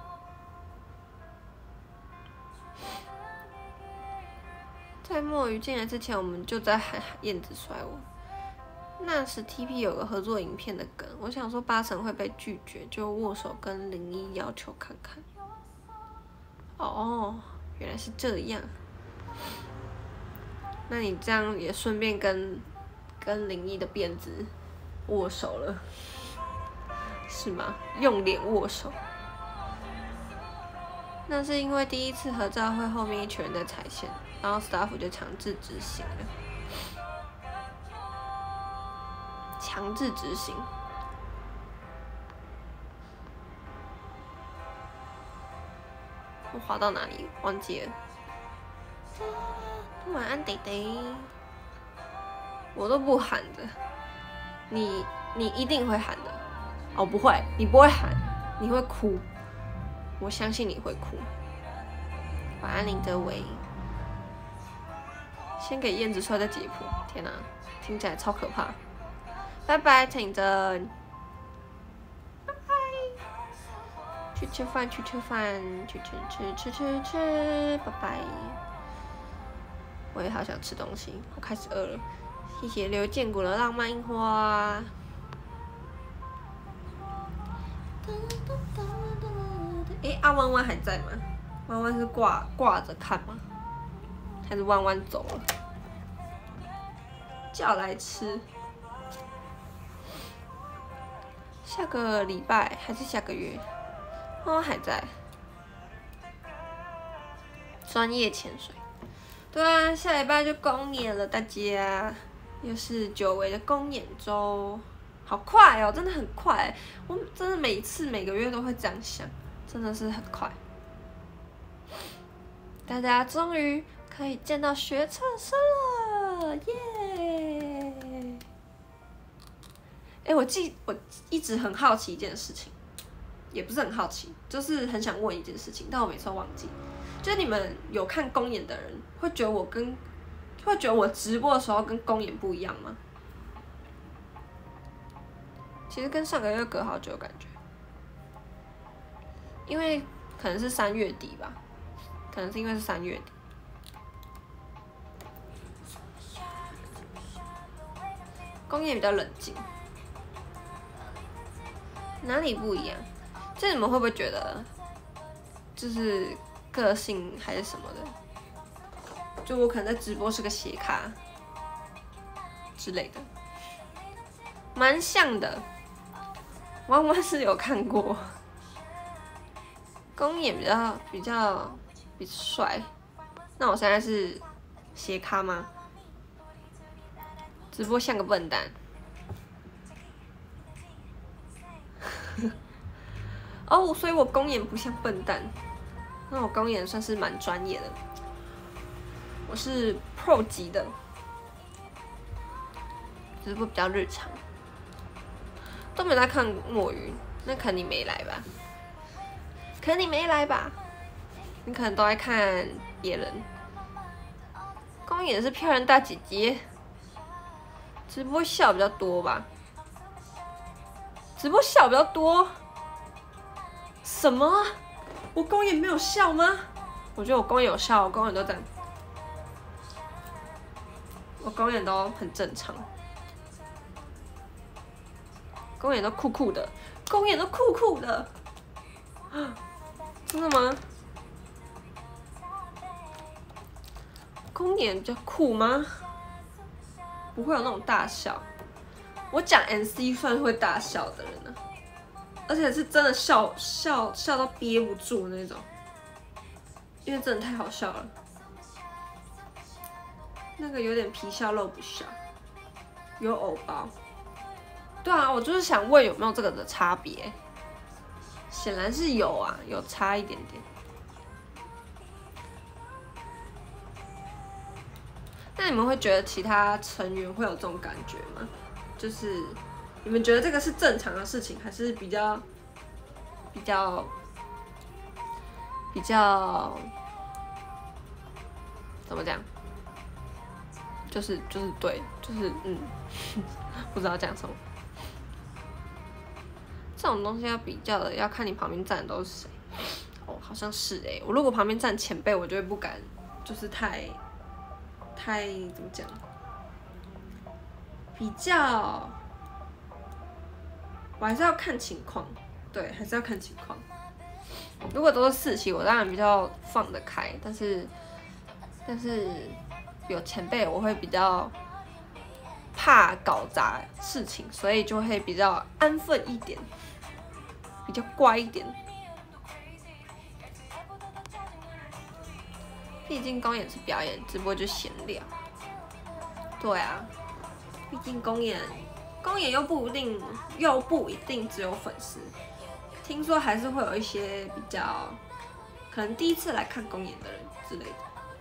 在墨鱼进来之前，我们就在喊燕子摔我。那时 TP 有个合作影片的梗，我想说8成会被拒绝，就握手跟01要求看看。哦，原来是这样。那你这样也顺便跟01的辫子握手了，是吗？用脸握手。那是因为第一次合照会后面一群人在踩线，然后 staff 就强制执行了。强制执行。我滑到哪里？忘记了。晚安，弟弟。我都不喊的，你一定会喊的。哦，不会，你不会喊，你会哭。我相信你会哭。晚安，林德维。先给燕子摔再解剖，天哪，听起来超可怕。拜拜，陈真。拜拜。去吃饭，去吃饭，去吃，拜拜。我也好想吃东西，我开始饿了。谢谢刘建国的浪漫樱花。阿弯弯还在吗？弯弯是挂着看吗？还是弯弯走了？叫来吃。下个礼拜还是下个月？弯弯还在。专业潜水。对啊，下礼拜就公演了，大家。又是久违的公演周，好快哦，真的很快。我真的每个月都会这样想，真的是很快。大家终于可以见到学测生了，耶！我一直很好奇一件事情，也不是很好奇，就是很想问一件事情，但我每次都忘记。就是你们有看公演的人，会觉得我直播的时候跟公演不一样吗？其实跟上个月隔好久的感觉，因为可能是3月底吧，可能是因为是3月底。公演比较冷静，哪里不一样？这你们会不会觉得，就是个性还是什么的？就我可能在直播是个斜咖之类的，蛮像的。弯弯是有看过，公演比较帅。那我现在是斜咖吗？直播像个笨蛋。哦，所以我公演不像笨蛋，那我公演算是蛮专业的。我是 Pro 级的， 直播比较日常，都没在看墨鱼，那可能你没来吧？可能你没来吧？你可能都在看别人。公演是漂亮大姐姐，直播笑比较多吧？直播笑比较多？什么？我公演没有笑吗？我觉得我公演有笑，我公演都这样，我公演都很正常，公演都酷酷的，公演都酷酷的，真的吗？公演比较酷吗？不会有那种大笑。我讲 NC 算会大笑的人呢，而且是真的笑到憋不住那种，因为真的太好笑了。那个有点皮笑肉不笑，有偶包。对啊，我就是想问有没有这个的差别，显然是有啊，有差一点点。那你们会觉得其他成员会有这种感觉吗？就是你们觉得这个是正常的事情，还是比较怎么讲？就是对，就是不知道讲什么。这种东西要比较的，要看你旁边站的都是谁。哦，好像是欸，我如果旁边站前辈，我就会不敢，就是太怎么讲？比较，我还是要看情况，对，还是要看情况。如果都是4期，我当然比较放得开，但是有前辈，我会比较怕搞砸事情，所以就会比较安分一点，比较乖一点。毕竟公演是表演，直播就闲聊。对啊，毕竟公演又不一定只有粉丝，听说还是会有一些比较可能第一次来看公演的人之类的。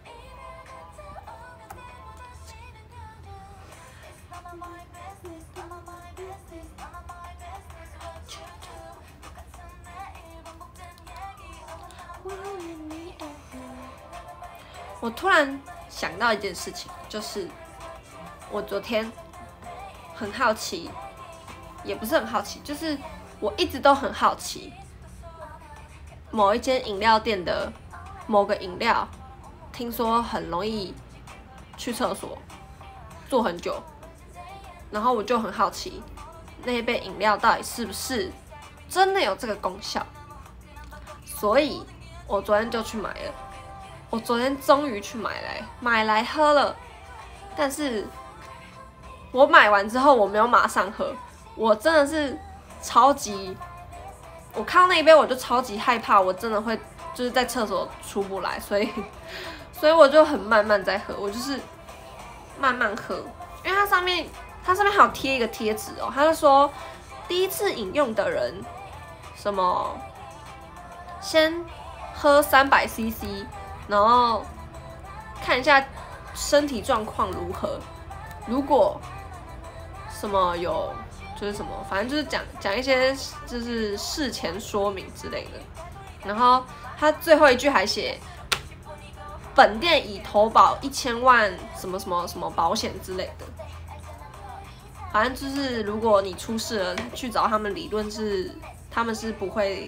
我突然想到一件事情，就是我昨天很好奇，也不是很好奇，就是我一直都很好奇，某一间饮料店的某个饮料，听说很容易去厕所坐很久，然后我就很好奇，那一杯饮料到底是不是真的有这个功效，所以我昨天就去买了。我昨天终于去买来喝了，但是我买完之后我没有马上喝，我真的是超级，我看到那一杯我就超级害怕，我真的会就是在厕所出不来，所以我就很慢慢在喝，我就是慢慢喝，因为它上面还有贴一个贴纸哦，它就说第一次饮用的人什么先喝300cc。然后看一下身体状况如何，如果什么有就是什么，反正就是讲一些就是事前说明之类的。然后他最后一句还写，本店已投保1000万什么什么什么保险之类的。反正就是如果你出事了，去找他们理论是，他们是不会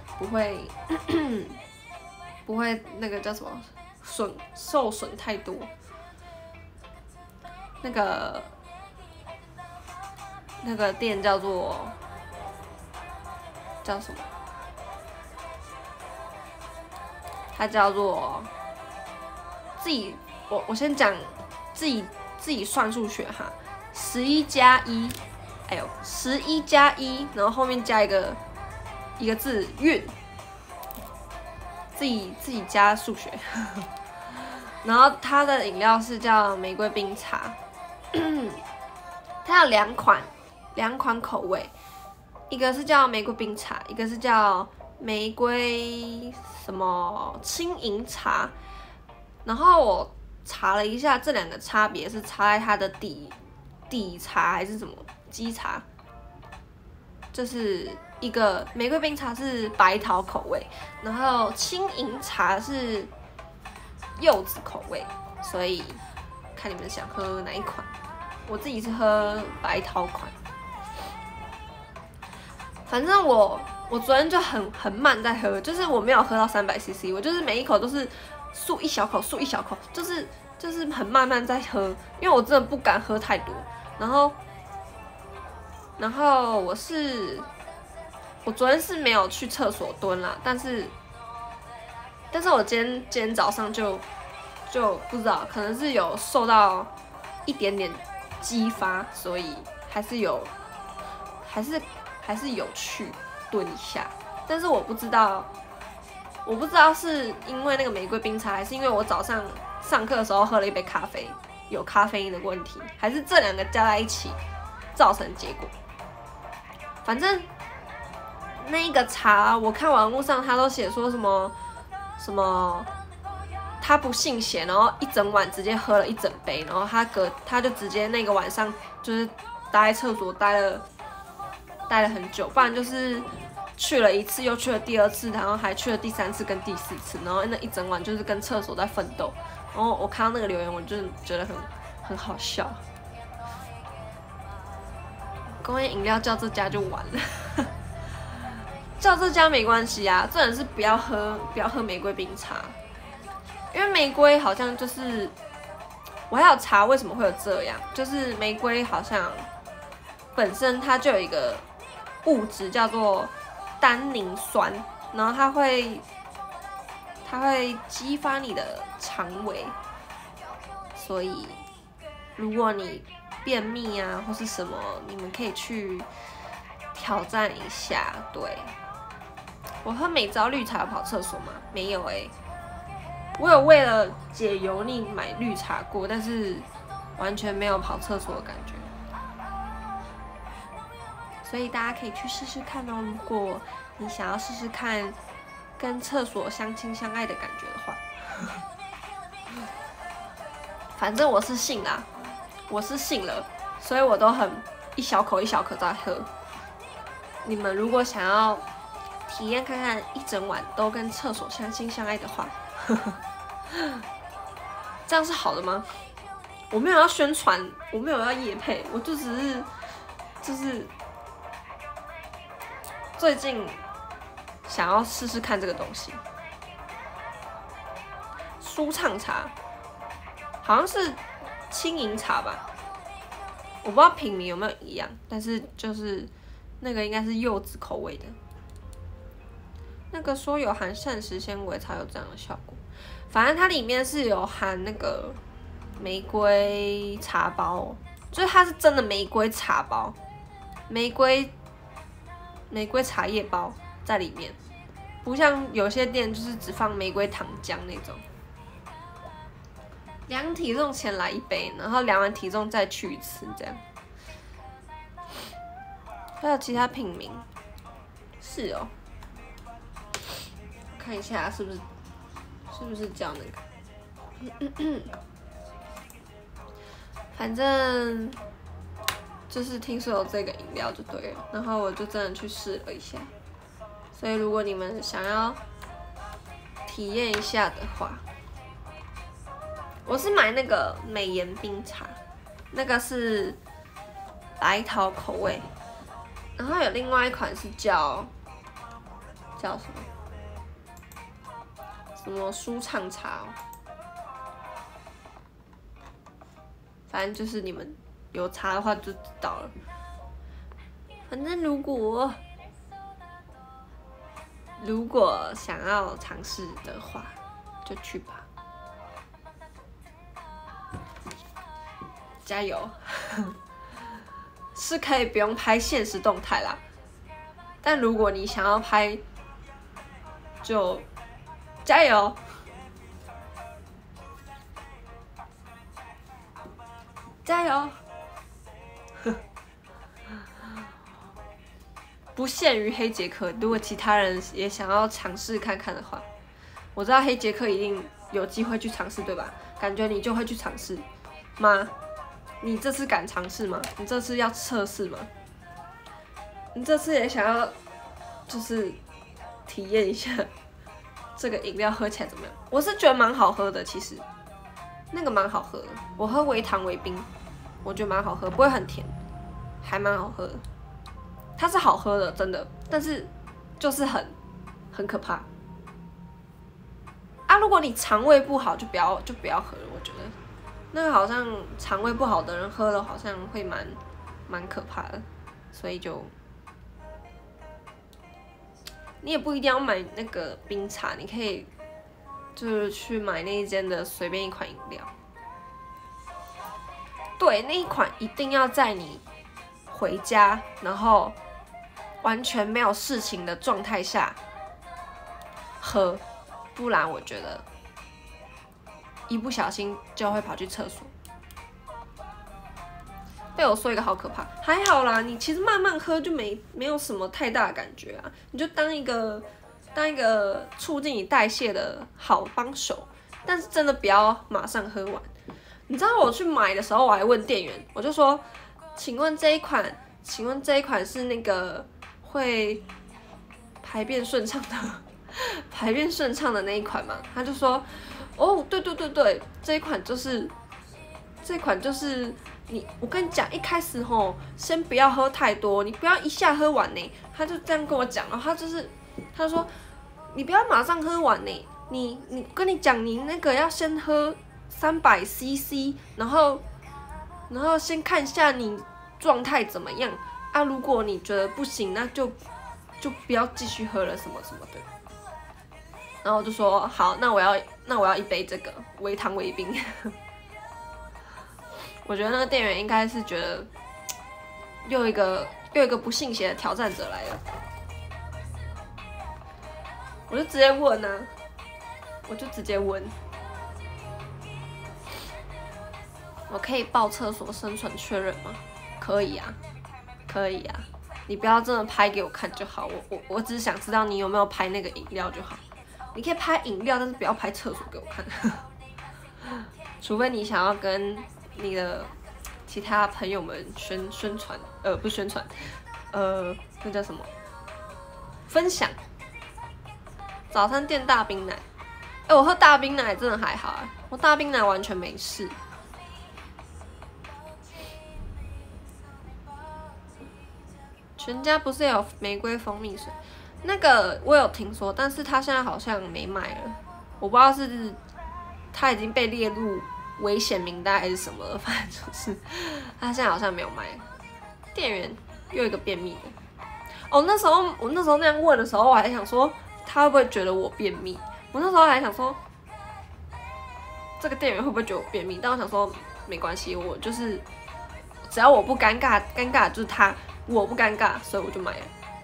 那个叫什么受损太多，那个店叫什么？它叫做我先讲自己算数学哈，11+1，哎呦，11+1，然后后面加一个字运。自己加数学，然后它的饮料是叫玫瑰冰茶，它有两款口味，一个是叫玫瑰冰茶，一个是叫玫瑰什么轻盈茶。然后我查了一下，这两个差别是差在它的底底茶还是什么基茶，就是一个玫瑰冰茶是白桃口味，然后轻盈茶是柚子口味，所以看你们想喝哪一款。我自己是喝白桃款，反正我昨天就很慢在喝，就是我没有喝到300cc， 我就是每一口都是漱一小口，漱一小口，就是很慢慢在喝，因为我真的不敢喝太多。然后我昨天是没有去厕所蹲啦，但是我今天早上就不知道，可能是有受到一点点激发，所以还是有去蹲一下，但是我不知道是因为那个玫瑰冰茶，还是因为我早上上课的时候喝了一杯咖啡，有咖啡因的问题，还是这两个加在一起造成结果。反正那一个茶，我看网络上他都写说什么他不信邪，然后一整晚直接喝了一整杯，然后他就直接那个晚上就是待在厕所待了很久，不然就是去了1次又去了第2次，然后还去了第3次跟第4次，然后那一整晚就是跟厕所在奋斗。然后我看到那个留言，我就觉得很好笑。工业饮料叫这家就完了，叫这家没关系啊，重点是不要喝玫瑰冰茶，因为玫瑰好像就是我还有查为什么会有这样，就是玫瑰好像本身它就有一个物质叫做单宁酸，然后它会激发你的肠胃，所以如果你便秘啊或是什么，你们可以去挑战一下。对，我喝美招绿茶有跑厕所吗？没有我有为了解油腻买绿茶过，但是完全没有跑厕所的感觉。所以大家可以去试试看哦，如果你想要试试看跟厕所相亲相爱的感觉的话。反正我是信啦，我是信了，所以我都很一小口一小口在喝。你们如果想要体验看看一整晚都跟厕所相亲相爱的话，这样是好的吗？我没有要宣传，我没有要业配，我就只是就是最近想要试试看这个东西。舒畅茶好像是轻盈茶吧，我不知道品名有没有一样，但是就是那个应该是柚子口味的。那个说有含膳食纤维才有这样的效果，反正它里面是有含那个玫瑰茶包，就是它是真的玫瑰茶包，玫瑰茶叶包在里面，不像有些店就是只放玫瑰糖浆那种。量体重前来一杯，然后量完体重再去一次，这样。还有其他品名？是哦，看一下是不是叫那个？反正就是听说有这个饮料就对了，然后我就真的去试了一下。所以如果你们想要体验一下的话，我是买那个美颜冰茶，那个是白桃口味，然后有另外一款是叫什么舒畅茶哦，反正就是你们有查的话就知道了。反正如果想要尝试的话，就去吧。加油！是可以不用拍限时动态啦，但如果你想要拍，就加油！加油！不限于黑杰克，如果其他人也想要尝试看看的话，我知道黑杰克一定有机会去尝试，对吧？感觉你就会去尝试吗？ 你这次敢尝试吗？你这次要测试吗？你这次也想要就是体验一下这个饮料喝起来怎么样？我是觉得蛮好喝的，其实那个蛮好喝的。我喝微糖微冰，我觉得蛮好喝，不会很甜，还蛮好喝的。它是好喝的，真的，但是就是很可怕啊！如果你肠胃不好，就不要喝了。我觉得那个好像肠胃不好的人喝了，好像会蛮可怕的，所以就你也不一定要买那个冰茶，你可以就是去买那一间的随便一款饮料。对，那一款一定要在你回家，然后完全没有事情的状态下喝，不然我觉得一不小心就会跑去厕所。被我说一个好可怕，还好啦，你其实慢慢喝就没有什么太大的感觉啊，你就当一个促进你代谢的好帮手，但是真的不要马上喝完。你知道我去买的时候，我还问店员，我就说，请问这一款是那个会排便顺畅的那一款吗？他就说，哦，对，这一款就是我跟你讲，一开始吼，先不要喝太多，你不要一下喝完呢。他就这样跟我讲，然后他说，你不要马上喝完呢，你跟你讲，你那个要先喝300cc， 然后先看一下你状态怎么样啊。如果你觉得不行，那就不要继续喝了什么什么的。然后我就说好，那我要一杯这个微糖微冰。我觉得那个店员应该是觉得又一个不信邪的挑战者来了，我就直接问啊，我可以报厕所生存确认吗？可以啊，你不要真的拍给我看就好，我只是想知道你有没有拍那个饮料就好。你可以拍饮料，但是不要拍厕所给我看，除非你想要跟你的其他朋友们宣传，不是宣传，那叫什么？分享。早餐店大冰奶，我喝大冰奶真的还好啊，我大冰奶完全没事。全家不是有玫瑰蜂蜜水？那个我有听说，但是他现在好像没卖了，我不知道是他已经被列入危险名单还是什么了，反正就是他现在好像没有卖。店员又一个便秘的，我那时候那样问的时候，我还想说他会不会觉得我便秘？我那时候还想说这个店员会不会觉得我便秘？但我想说没关系，我就是只要我不尴尬，尴尬就是他，我不尴尬，所以我就买了。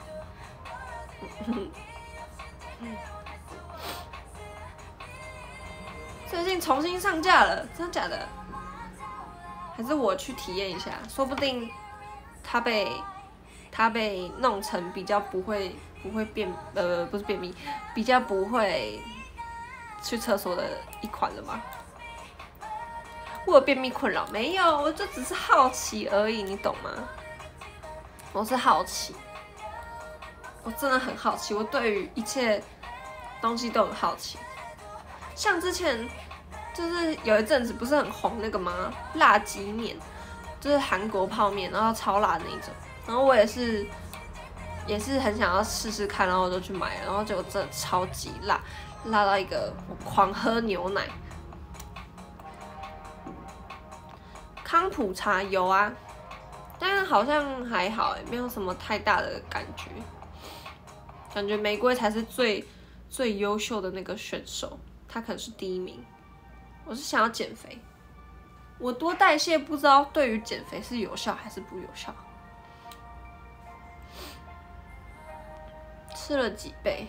最近重新上架了，真的假的？还是我去体验一下，说不定它被弄成比较不会便不是便秘，比较不会去厕所的一款了吧？我有便秘困扰没有？我就只是好奇而已，你懂吗？我是好奇，我真的很好奇，我对于一切东西都很好奇。像之前就是有一阵子不是很红那个吗？辣鸡面，就是韩国泡面，然后超辣的那种。然后我也是很想要试试看，然后我就去买了，然后结果真的超级辣，辣到一个我狂喝牛奶。康普茶有啊，但是好像还好没有什么太大的感觉。感觉玫瑰才是最优秀的那个选手，他可能是第一名。我是想要减肥，我多代谢不知道对于减肥是有效还是不有效。吃了几杯？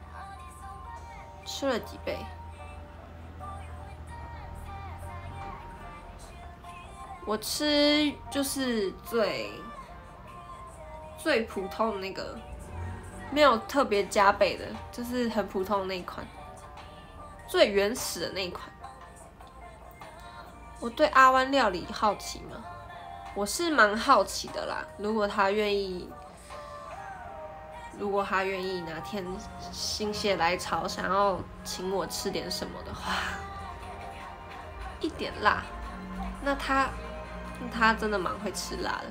我吃就是最普通的那个，没有特别加倍的，就是很普通的那一款，最原始的那一款。 我对阿湾料理好奇吗？我是蛮好奇的啦。如果他愿意哪天心血来潮想要请我吃点什么的话，一点辣，那他真的蛮会吃辣的。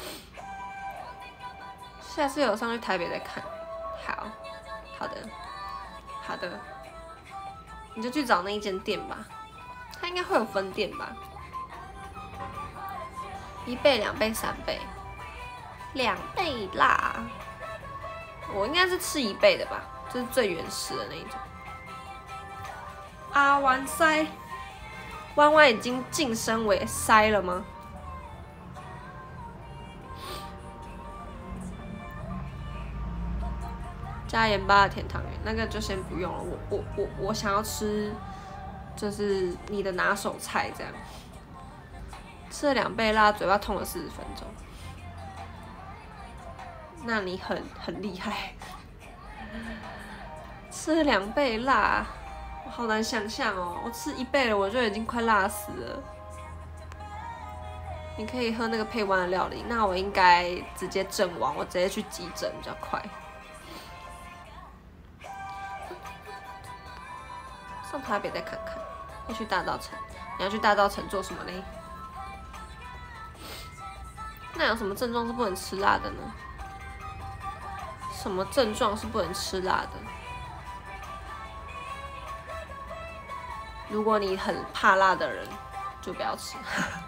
下次有上去台北再看。好的，你就去找那一间店吧，它应该会有分店吧。1倍、2倍、3倍，2倍辣。我应该是吃1倍的吧，这是最原始的那一种。阿湾塞，弯弯已经晋升为塞了吗？加盐巴的甜汤圆，那个就先不用了。我想要吃，就是你的拿手菜这样。吃了2倍辣，嘴巴痛了40分钟。那你很厉害。吃了2倍辣，我好难想象哦。我吃1倍了，我就已经快辣死了。你可以喝那个配湾的料理，那我应该直接阵亡，我直接去急诊比较快。上台北再看看，要去大稻埕。你要去大稻埕做什么呢？那有什么症状是不能吃辣的呢？什么症状是不能吃辣的？如果你很怕辣的人，就不要吃。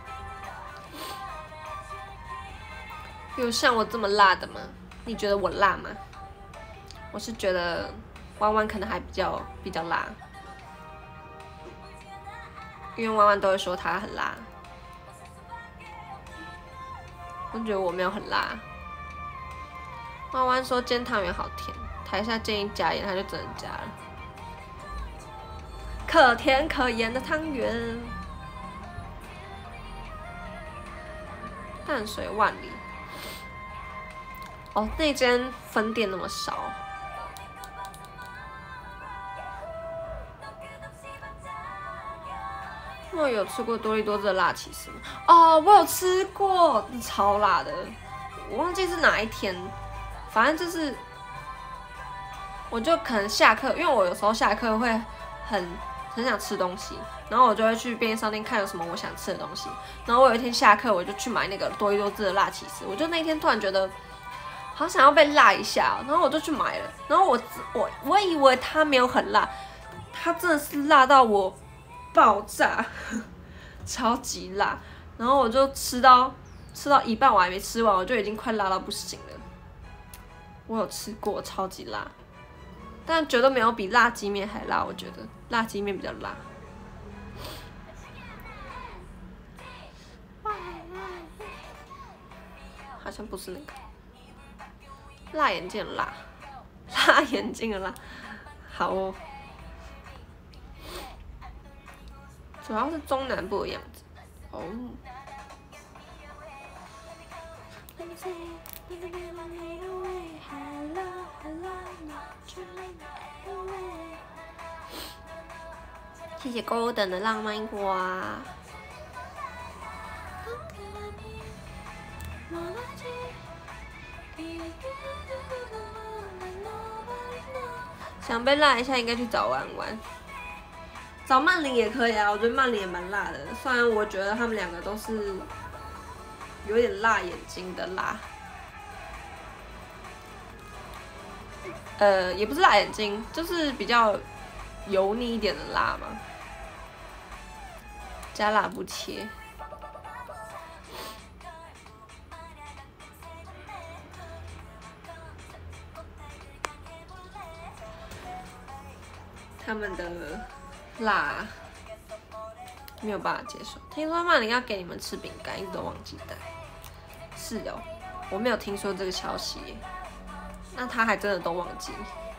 有像我这么辣的吗？你觉得我辣吗？我是觉得弯弯可能还比较辣，因为弯弯都会说他很辣，我觉得我没有很辣。弯弯说煎汤圆好甜，台下建议加盐，他就真的加了。可甜可盐的汤圆，淡水万里。哦，那间分店那么少。我有吃过多利多汁的辣起司吗？哦，我有吃过，超辣的。我忘记是哪一天，反正就是，我就可能下课，因为我有时候下课会很想吃东西，然后我就会去便利商店看有什么我想吃的东西。然后我有一天下课，我就去买那个多利多汁的辣起司。我就那天突然觉得，好想要被辣一下，然后我就去买了。然后我以为它没有很辣，它真的是辣到我爆炸，超级辣。然后我就吃到一半，我还没吃完，我就已经快辣到不行了。我有吃过，超级辣，但绝对没有比辣鸡面还辣。我觉得辣鸡面比较辣。好像不是那个辣眼睛的辣，辣眼睛的辣。好哦，主要是中南部的样子。哦。谢谢 Golden 的浪漫花。想被辣一下，应该去找弯弯。找曼玲也可以啊，我觉得曼玲也蛮辣的。虽然我觉得他们两个都是有点辣眼睛的辣。也不是辣眼睛，就是比较油腻一点的辣嘛。加辣不切。他们的辣没有办法接受。听说曼玲要给你们吃饼干，一直都忘记带。是哦，我没有听说这个消息耶。那他还真的都忘记。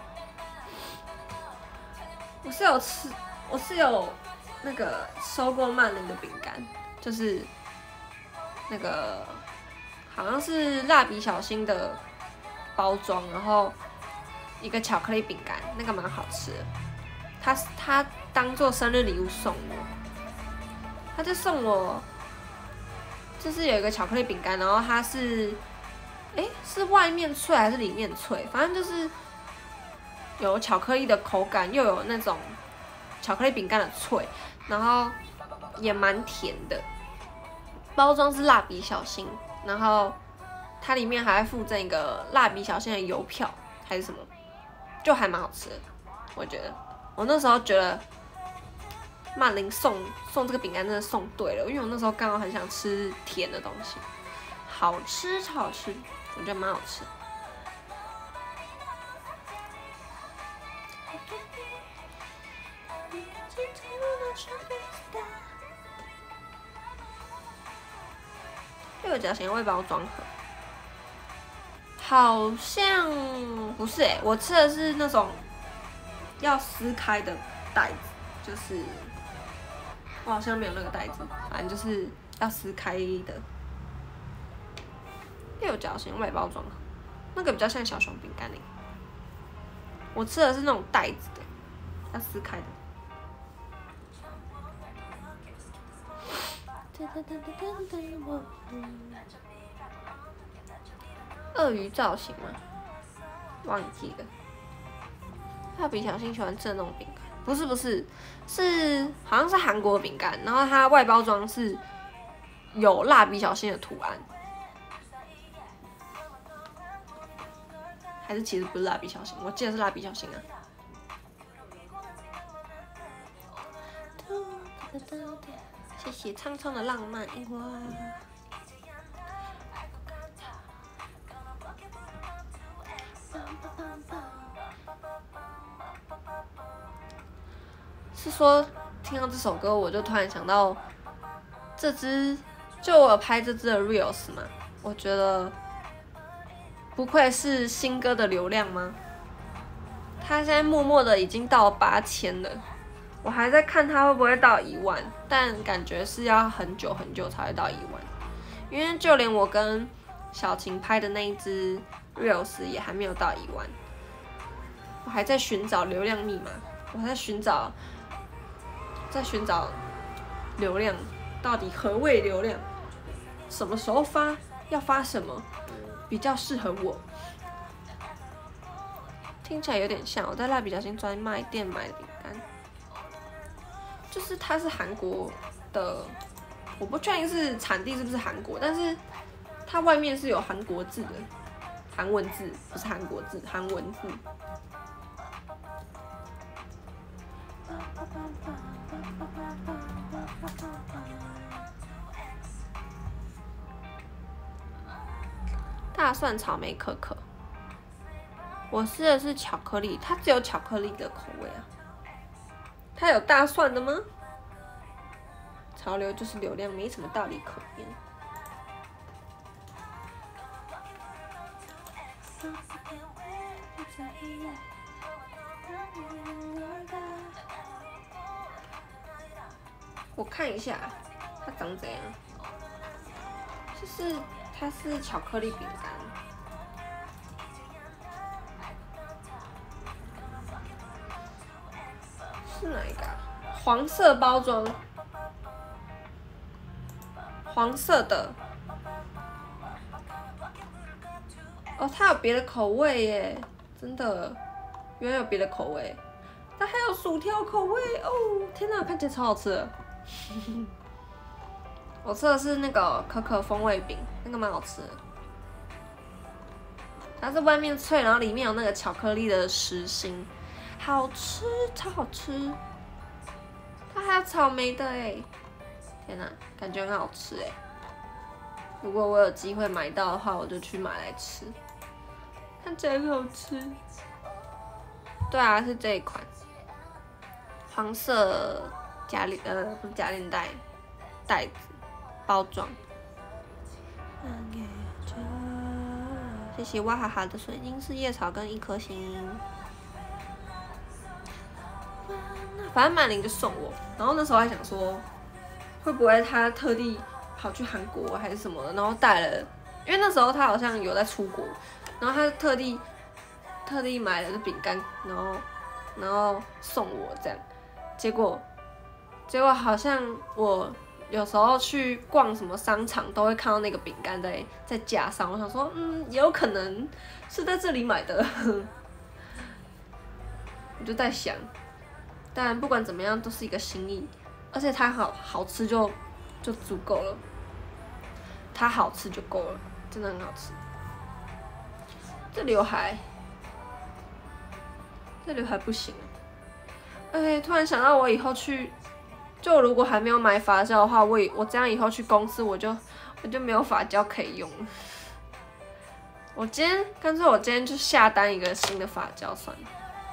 我是有那个收过曼玲的饼干，就是那个好像是蜡笔小新的包装，然后一个巧克力饼干，那个蛮好吃的。他当做生日礼物送我， 他就送我，就是有一个巧克力饼干，然后它是，是外面脆还是里面脆？反正就是有巧克力的口感，又有那种巧克力饼干的脆，然后也蛮甜的。包装是蜡笔小新，然后它里面还会附赠一个蜡笔小新的邮票还是什么，就还蛮好吃的。我觉得，我那时候觉得曼玲送这个饼干真的送对了，因为我那时候刚好很想吃甜的东西，好吃超好吃，我觉得蛮好吃。六角形未包装盒，好像不是我吃的是那种要撕开的袋子，就是我好像没有那个袋子，反正就是要撕开的六角形外包装盒，那个比较像小熊饼干嘞。我吃的是那种袋子的，要撕开的。鳄鱼造型吗？忘记了。蜡笔小新喜欢吃的那种饼干，不是，是好像是韩国的饼干，然后它外包装是有蜡笔小新的图案，还是其实不是蜡笔小新？我记得是蜡笔小新啊。谢谢苍苍的浪漫樱花。是说听到这首歌，我就突然想到这支，就我有拍这支的 reels 嘛，我觉得不愧是新歌的流量吗？他现在默默的已经到8000了。我还在看它会不会到1万，但感觉是要很久很久才会到1万，因为就连我跟小晴拍的那一支 reels 也还没有到1万。我还在寻找流量密码，我还在寻找流量，到底何谓流量？什么时候发？要发什么比较适合我？听起来有点像我在蜡笔小新专卖店买的饼干。就是它是韩国的，我不确定是产地是不是韩国，但是它外面是有韩国字的，韩文字不是韩国字，韩文字。大蒜草莓可可，我吃的是巧克力，它只有巧克力的口味啊。它有大蒜的吗？潮流就是流量，没什么道理可言。我看一下它长怎样，就是它是巧克力饼干。是哪一个啊？黄色包装，黄色的。哦，它有别的口味耶，真的，原来有别的口味。它还有薯条口味哦！天哪，看起来超好吃的。我吃的是那个可可风味饼，那个蛮好吃的。它是外面脆，然后里面有那个巧克力的实心。好吃，超好吃！它还有草莓的哎，天哪，感觉很好吃哎！如果我有机会买到的话，我就去买来吃，看起来很好吃。对啊，是这一款，黄色夹链不是夹链袋子包装。谢谢哇哈哈的水晶四叶草跟1颗星。反正曼玲就送我，然后那时候还想说，会不会他特地跑去韩国还是什么的，然后带了，因为那时候他好像有在出国，然后他特地买了这饼干，然后送我这样，结果好像我有时候去逛什么商场，都会看到那个饼干在架上。我想说，也有可能是在这里买的。我就在想，但不管怎么样，都是一个心意，而且它好吃就足够了。它好吃就够了，真的很好吃。这刘海不行。突然想到，我以后就如果还没有买发胶的话，我这样以后去公司我就没有发胶可以用了。干脆我今天就下单一个新的发胶算了。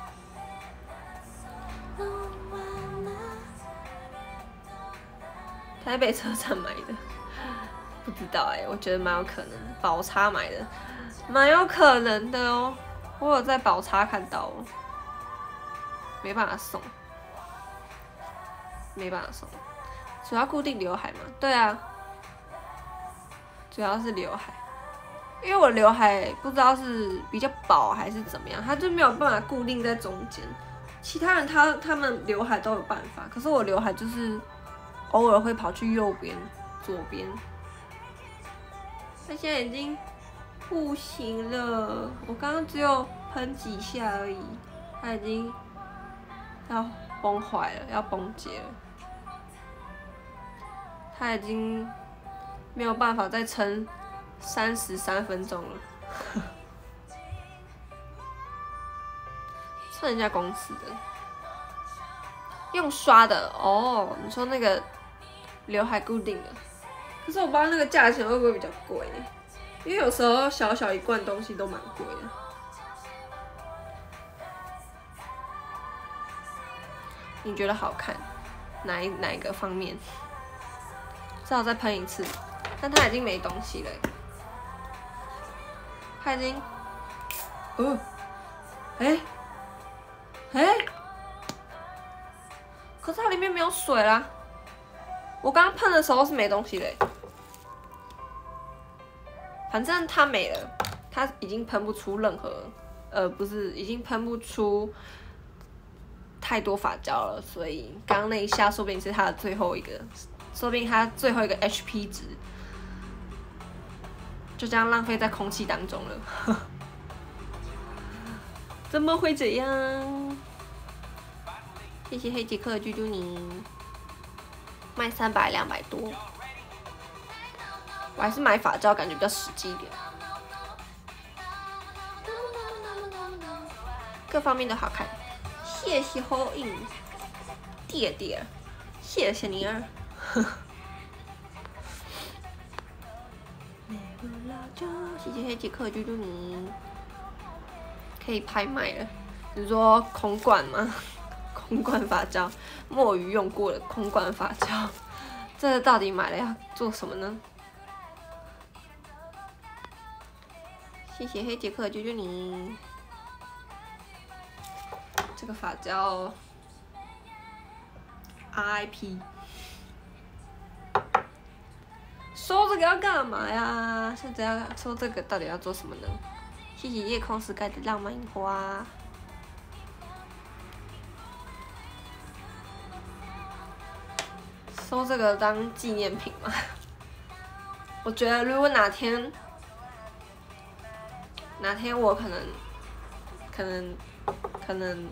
台北车站买的，不知道我觉得蛮有可能的。宝叉买的，蛮有可能的哦。我有在宝叉看到哦，没办法送。主要固定刘海嘛，对啊，主要是刘海，因为我刘海不知道是比较薄还是怎么样，它就没有办法固定在中间。其他人他们刘海都有办法，可是我刘海就是偶尔会跑去右边、左边。它现在已经不行了，我刚刚只有喷几下而已，它已经要崩坏了，要崩解了。它已经没有办法再撑33分钟了。蹭人家公司的，用刷的哦。你说那个刘海固定的，可是我不知道那个价钱会不会比较贵，因为有时候小小一罐东西都蛮贵的。你觉得好看？哪一个方面？至少再喷一次，但它已经没东西了。它已经，可是它里面没有水啦。我刚刚喷的时候是没东西的。反正它没了，它已经喷不出任何，不是，已经喷不出太多发胶了，所以刚刚那一下说不定是它的最后一个。说不定它最后一个 HP 值就这样浪费在空气当中了。怎么会这样？谢谢黑杰克啾啾你，卖300、200多。我还是买发胶，感觉比较实际一点。各方面都好看。谢谢后印，爹爹，谢谢你啊。谢谢黑杰克啾啾你，可以拍卖了。你说空罐吗？空罐发胶，墨鱼用过的空罐发胶，这到底买了要做什么呢？谢谢黑杰克啾啾你，这个发胶 RIP。收这个要干嘛呀？现在要收这个到底要做什么呢？谢谢夜空 Sky 的浪漫樱花。收这个当纪念品嘛？我觉得如果哪天我可能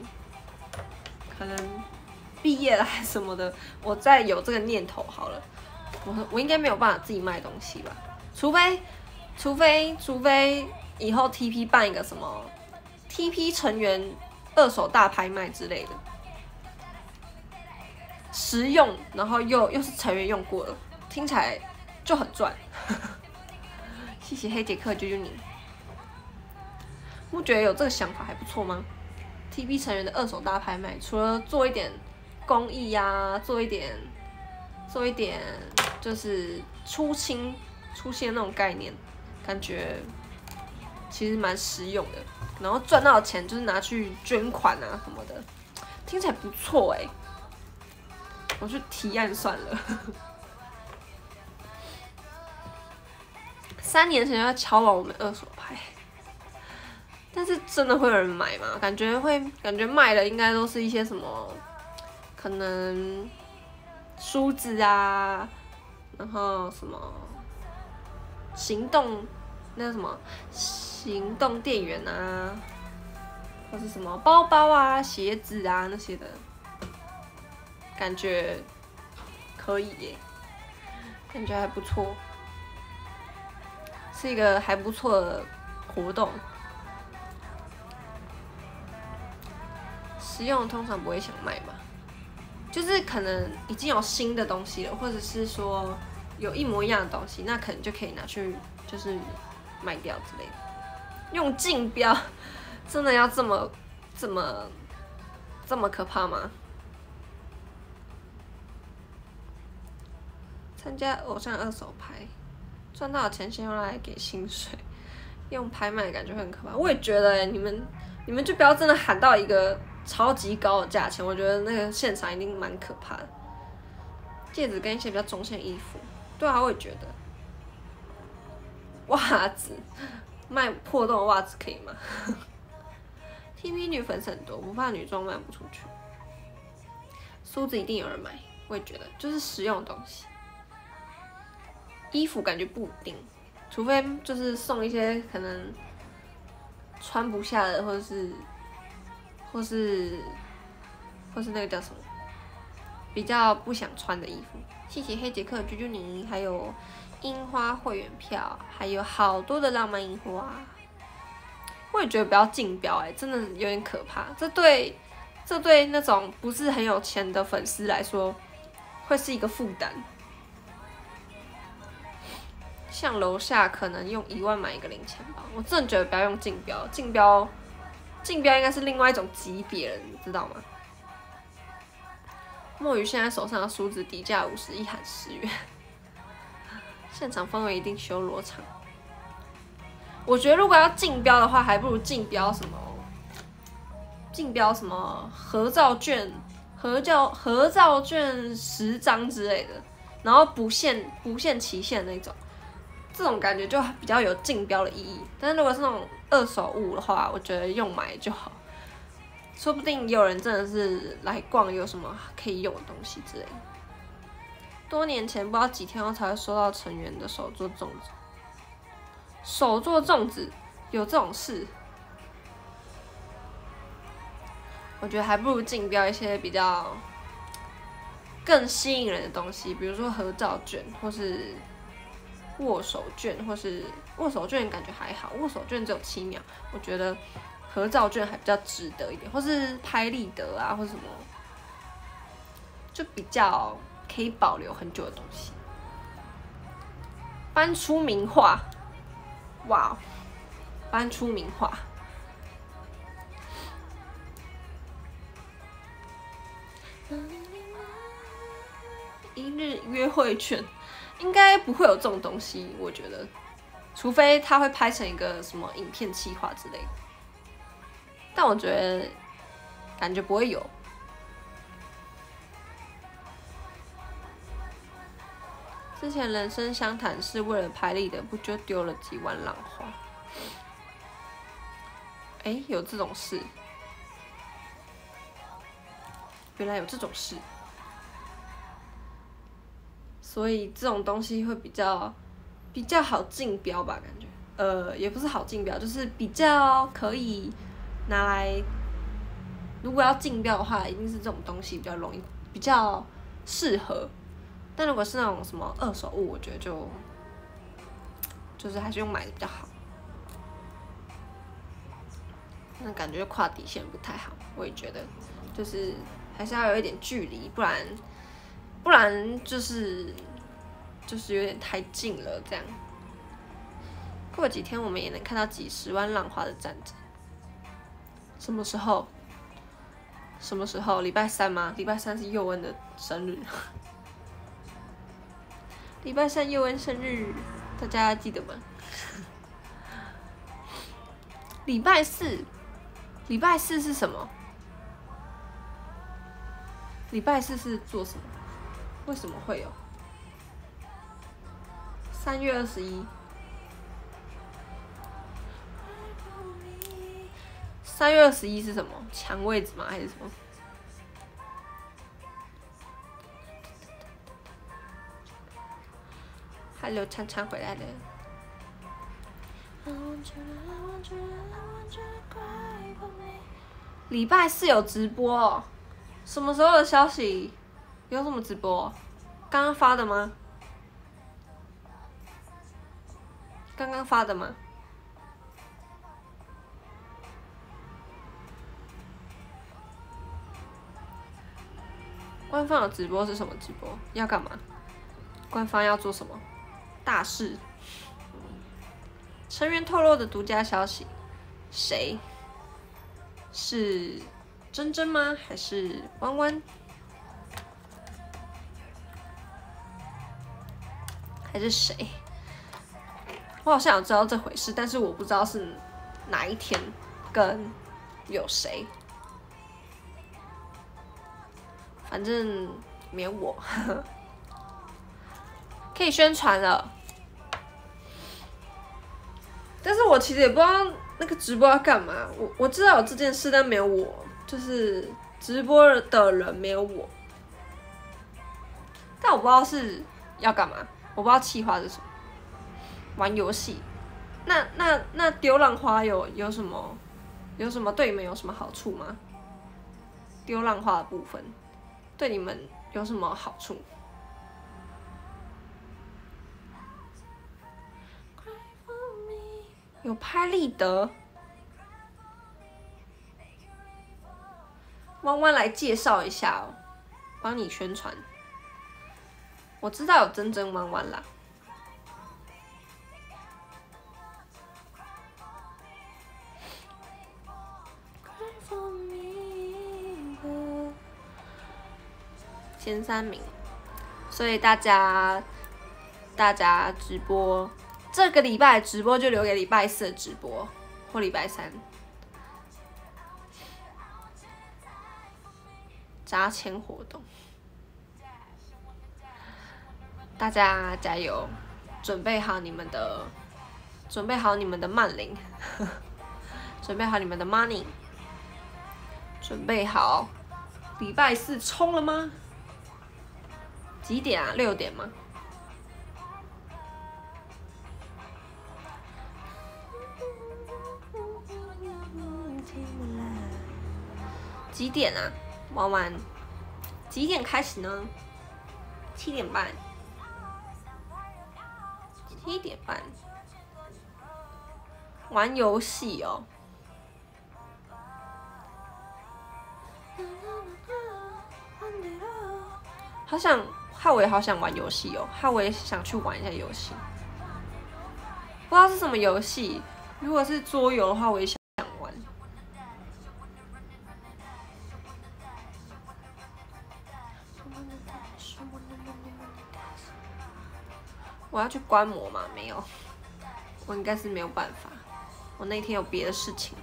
毕业了还是什么的，我再有这个念头好了。我应该没有办法自己卖东西吧？除非以后 TP 办一个什么 TP 成员2手大拍卖之类的，实用，然后又是成员用过的，听起来就很赚。谢谢黑杰克啾啾你，不觉得有这个想法还不错吗 ？TP 成员的2手大拍卖，除了做一点公益呀，做一点就是出清的那种概念，感觉其实蛮实用的。然后赚到的钱就是拿去捐款啊什么的，听起来不错我去提案算了。3年前就要敲完我们2手拍，但是真的会有人买吗？感觉卖的应该都是一些什么，可能梳子啊， 然后什么行动那什么行动电源啊，或是什么包包啊、鞋子啊那些的，感觉可以耶，感觉还不错，是一个还不错的活动。实用通常不会想卖吧，就是可能已经有新的东西了，或者是说有一模一样的东西，那可能就可以拿去就是卖掉之类的。用竞标，真的要这么可怕吗？参加偶像二手拍，赚到的钱先用来给薪水，用拍卖感觉会很可怕。我也觉得你们就不要真的喊到一个超级高的价钱，我觉得那个现场一定蛮可怕的。戒指跟一些比较中性的衣服，对啊，我也觉得。袜子，卖破洞的袜子可以吗？TP 女粉丝很多，不怕女装卖不出去。梳子一定有人买，我也觉得，就是实用的东西。衣服感觉不一定，除非就是送一些可能穿不下的，或是那个叫什么，比较不想穿的衣服。谢谢黑杰克、啾啾你，还有樱花会员票，还有好多的浪漫樱花。我也觉得不要竞标，真的有点可怕。这对那种不是很有钱的粉丝来说，会是一个负担。像楼下可能用1万买一个零钱包，我真的觉得不要用竞标，竞标应该是另外一种级别了，你知道吗？墨鱼现在手上的梳子底价50，一喊10元，现场氛围一定修罗场。我觉得如果要竞标的话，还不如竞标什么合照券10张之类的，然后不限期限那种。这种感觉就比较有竞标的意义，但是如果是那种二手物的话，我觉得用买就好，说不定有人真的是来逛，有什么可以用的东西之类的。多年前不知道几天后才会收到成员的手作粽子，手作粽子有这种事，我觉得还不如竞标一些比较更吸引人的东西，比如说合照券或是握手券，或是握手券感觉还好，握手券只有7秒，我觉得合照券还比较值得一点，或是拍立得啊，或什么，就比较可以保留很久的东西。搬出名画，哇，搬出名画。一日约会券。应该不会有这种东西，我觉得，除非他会拍成一个什么影片企划之类的，但我觉得感觉不会有。之前人生相谈是为了拍立得，不就丢了几万浪花？有这种事，原来有这种事。所以这种东西会比较好竞标吧，感觉，也不是好竞标，就是比较可以拿来，如果要竞标的话，一定是这种东西比较容易，比较适合。但如果是那种什么二手物，我觉得就是还是用买的比较好。那感觉跨底线不太好，我也觉得，就是还是要有一点距离，不然就是有点太近了，这样。过几天我们也能看到几10万浪花的战争。什么时候？礼拜3吗？礼拜3是佑恩的生日。礼拜3佑恩生日，大家记得吗？礼拜四是什么？礼拜4是做什么？为什么会有？3月21。3月21是什么？抢位置吗？还是什么？ 还刘灿灿回来了。礼拜四有直播哦，什么时候的消息？有什么直播？刚刚发的吗？刚刚发的吗？官方有直播是什么直播？要干嘛？官方要做什么？大事。成员透露的独家消息，谁？是珍珍吗？还是弯弯？还是谁？我好像有知道这回事，但是我不知道是哪一天跟有谁。反正没有我，可以宣传了。但是我其实也不知道那个直播要干嘛。我知道有这件事，但没有我，就是直播的人没有我。但我不知道是要干嘛，我不知道企划是什么。玩游戏，那丢浪花有什么对你们有什么好处吗？丢浪花的部分对你们有什么好处？有拍立得，弯弯来介绍一下哦，帮你宣传。我知道有真真弯弯啦。前3名，所以大家直播，这个礼拜直播就留给礼拜4的直播或礼拜3。砸钱活动，大家加油，准备好你们的慢铃，准备好你们的 money， 准备好礼拜4冲了吗？几点啊？6点吗？几点啊？玩完几点开始呢？7点半。7点半。玩游戏哦。好想，浩伟好想玩游戏哦，浩伟想去玩一下游戏，不知道是什么游戏。如果是桌游的话，我也想玩。我要去观摩吗？没有，我应该是没有办法。我那天有别的事情。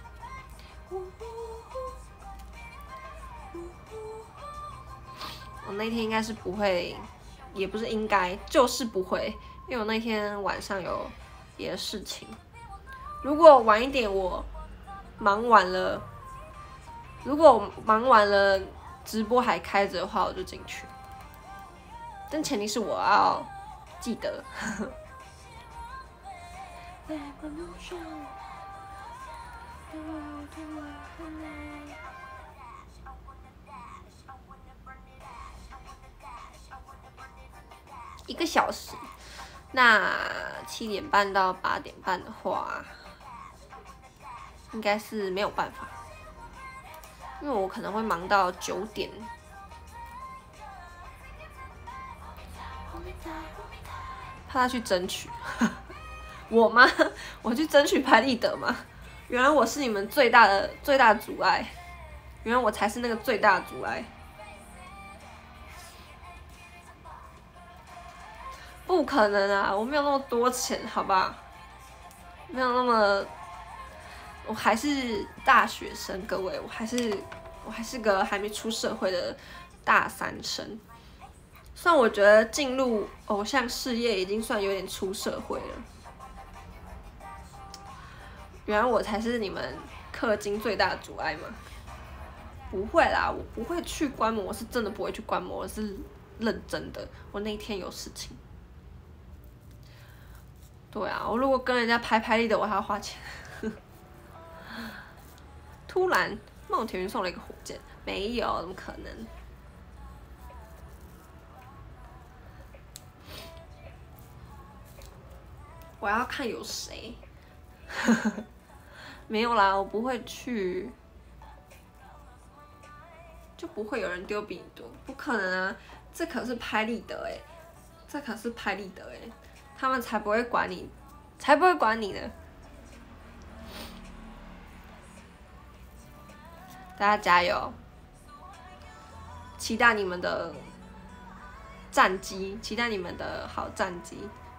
我那天应该是不会，也不是应该，就是不会，因为我那天晚上有别的事情。如果晚一点我忙完了，如果我忙完了直播还开着的话，我就进去。但前提是我要记得。1个小时，那7点半到8点半的话，应该是没有办法，因为我可能会忙到9点。怕他去争取，我吗？我去争取拍立得吗？原来我是你们最大的阻碍，原来我才是那个最大的阻碍。不可能啊！我没有那么多钱，好吧？没有那么，我还是大学生，各位，我还是个还没出社会的大3生。虽然我觉得进入偶像事业已经算有点出社会了，原来我才是你们氪金最大的阻碍吗？不会啦，我不会去观摩，我是真的不会去观摩，我是认真的。我那一天有事情。 对啊，我如果跟人家拍拍立得，我还要花钱。突然，梦田云送了一个火箭，没有，怎么可能？我要看有谁。没有啦，我不会去，就不会有人丢比你多，不可能啊！这可是拍立得哎，这可是拍立得哎，他们才不会管你，才不会管你呢。大家加油！期待你们的战绩，期待你们的好战绩。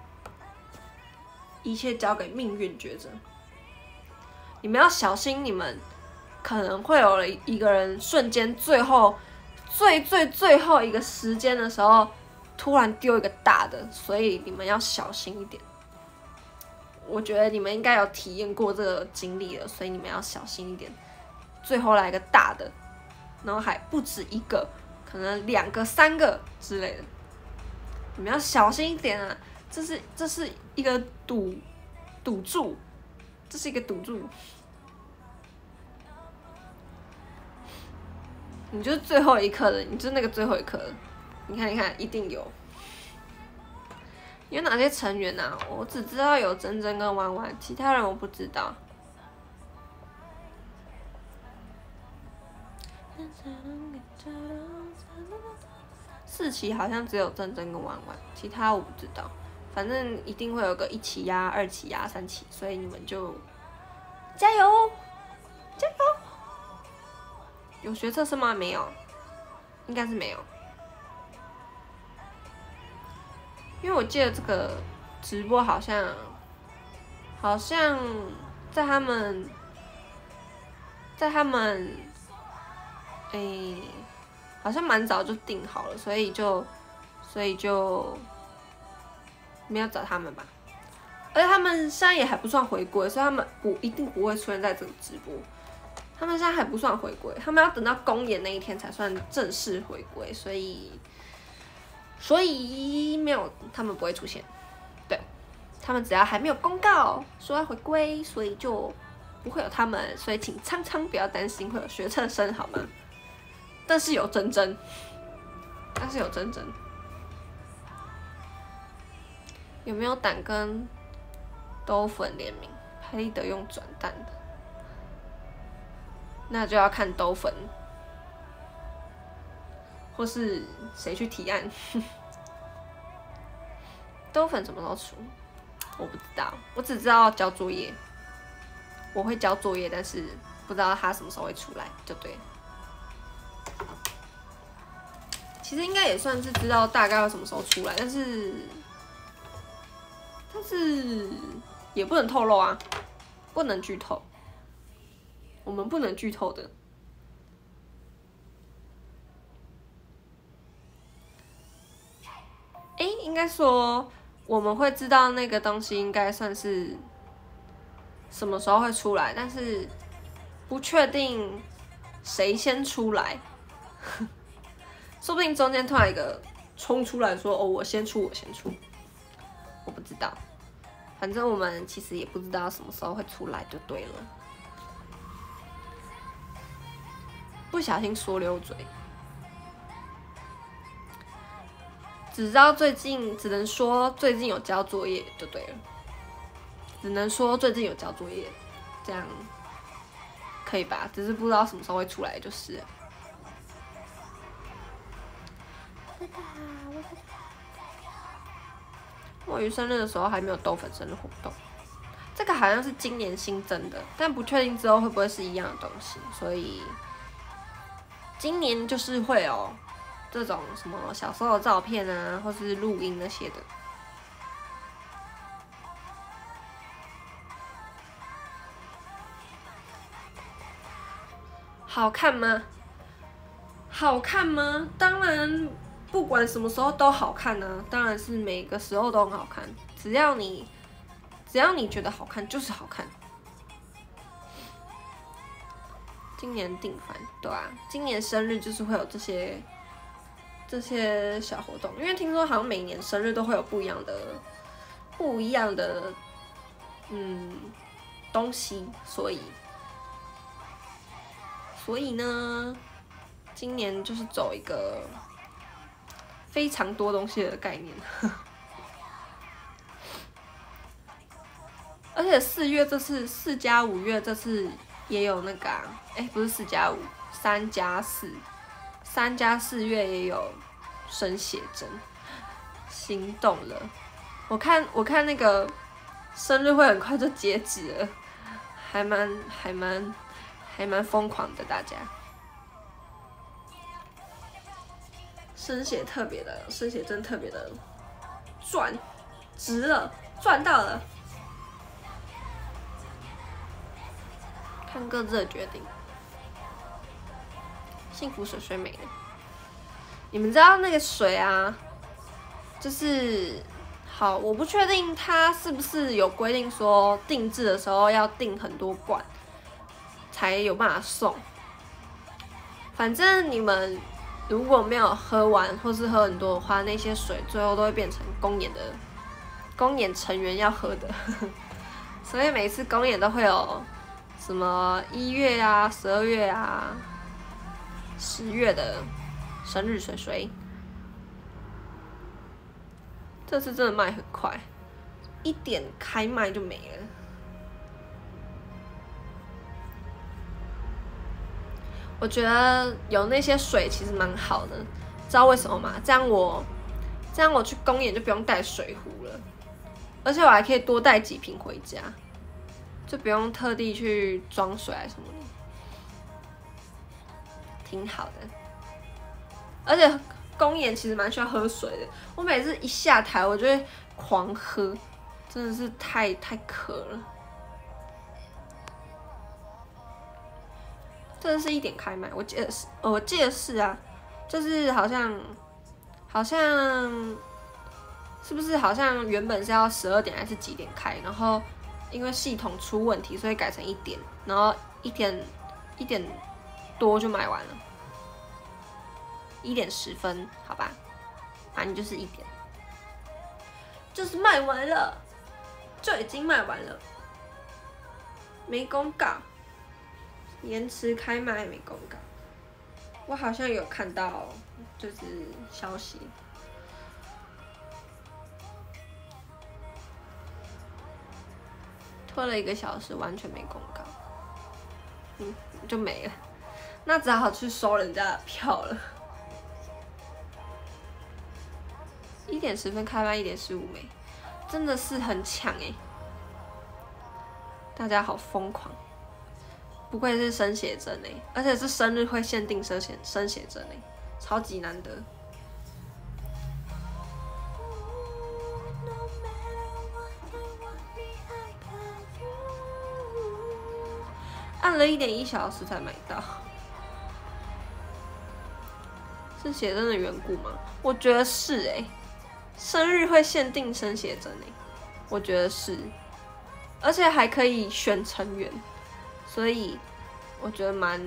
一切交给命运抉择。你们要小心，你们可能会有了一个人瞬间最后最后一个时间的时候，突然丢一个大的，所以你们要小心一点。我觉得你们应该有体验过这个经历了，所以你们要小心一点。最后来一个大的，然后还不止一个，可能2个、3个之类的，你们要小心一点啊！这是一个赌注，这是一个赌注。你就是最后一刻的，你就是那个最后一刻的。你看，一定有。有哪些成员啊？我只知道有珍珍跟弯弯，其他人我不知道。4期好像只有珍珍跟弯弯，其他我不知道。反正一定会有个1期呀、2期呀、3期，所以你们就加油，加油！有学测是吗？没有，应该是没有。因为我记得这个直播好像在他们好像蛮早就定好了，所以就没有找他们吧。而且他们现在也还不算回归，所以他们一定不会出现在这个直播。他们现在还不算回归，他们要等到公演那一天才算正式回归，所以没有，他们不会出现。对，他们只要还没有公告说要回归，所以就不会有他们，所以请苍苍不要担心会有学测生好吗？但是有珍珍，有没有胆跟兜粉联名？拍立得用转蛋的，那就要看兜粉，或是谁去提案。兜粉什么时候出？我不知道，我只知道交作业，我会交作业，但是不知道他什么时候会出来，就对了。其实应该也算是知道大概要什么时候出来，但是也不能透露啊，不能剧透，我们不能剧透的。应该说我们会知道那个东西应该算是什么时候会出来，但是不确定谁先出来。说不定中间突然一个冲出来说：“哦，我先出。”我不知道，反正我们其实也不知道什么时候会出来，就对了。不小心说溜嘴，只能说最近有交作业就对了，只能说最近有交作业，这样可以吧？只是不知道什么时候会出来就是了。墨鱼生日的时候还没有兜粉生日活动，这个好像是今年新增的，但不确定之后会不会是一样的东西，所以今年就是会有这种什么小时候的照片啊，或是录音那些的。好看吗？好看吗？当然。不管什么时候都好看啊，当然是每个时候都很好看。只要你觉得好看，就是好看。今年定番，对啊，今年生日就是会有这些小活动，因为听说好像每年生日都会有不一样的东西，所以呢，今年就是走一个非常多东西的概念。而且4月这次4加5月这次也有那个不是4加5，3加4，3加4月也有生写真，心动了。我看那个生日会很快就截止了，还蛮疯狂的大家。生写特别的，生写真特别的值了，赚到了。看各自的决定。幸福水水没了。你们知道那个水啊，就是好，我不确定它是不是有规定说定制的时候要订很多罐才有办法送。反正你们如果没有喝完或是喝很多的话，那些水最后都会变成公演成员要喝的。所以每次公演都会有什么1月啊、12月啊、10月的生日水水。这次真的卖很快，1点开卖就没了。我觉得有那些水其实蛮好的，知道为什么吗？这样我去公演就不用带水壶了，而且我还可以多带几瓶回家，就不用特地去装水什么的，挺好的。而且公演其实蛮需要喝水的，我每次一下台我就会狂喝，真的是太渴了。真的是1点开卖，我记得是啊，就是好像是不是好像原本是要12点还是几点开，然后因为系统出问题，所以改成1点，然后1点多就卖完了，1点10分，好吧，反正就是1点，就是卖完了，就已经卖完了，没公告。延迟开卖没公告，我好像有看到，就是消息。拖了1个小时，完全没公告，就没了，那只好去收人家的票了。1点10分开卖，1点15没，真的是很抢大家好疯狂。不愧是生写真而且是生日会限定生写真超级难得。按了1.1小时才买到，是写真的缘故吗？我觉得是生日会限定生写真我觉得是，而且还可以选成员。所以我觉得蛮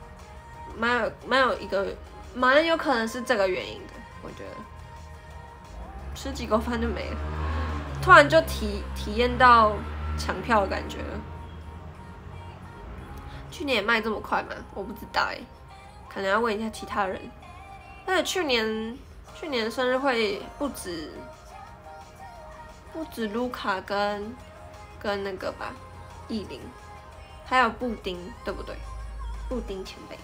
有可能是这个原因的。我觉得吃几口饭就没了，突然就体验到抢票的感觉了。去年也卖这么快吗？我不知道可能要问一下其他人。而且去年生日会不止卢卡跟那个吧，艺林。还有布丁，对不对？布丁前辈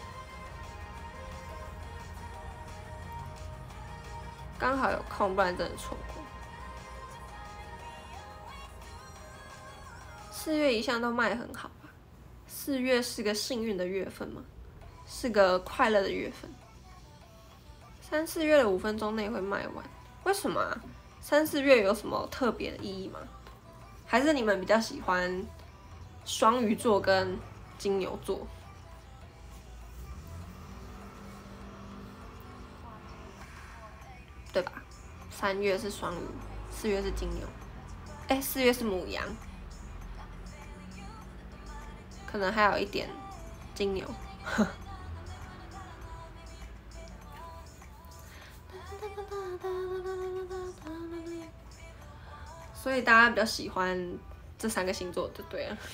刚好有空，不然真的错过。4月一向都卖很好吧？4月是个幸运的月份吗？是个快乐的月份。3、4月的5分钟内会卖完，为什么啊？3、4月有什么特别的意义吗？还是你们比较喜欢双鱼座跟金牛座？对吧？3月是双鱼，4月是金牛，4月是牡羊，可能还有一点金牛。所以大家比较喜欢这3个星座就对了。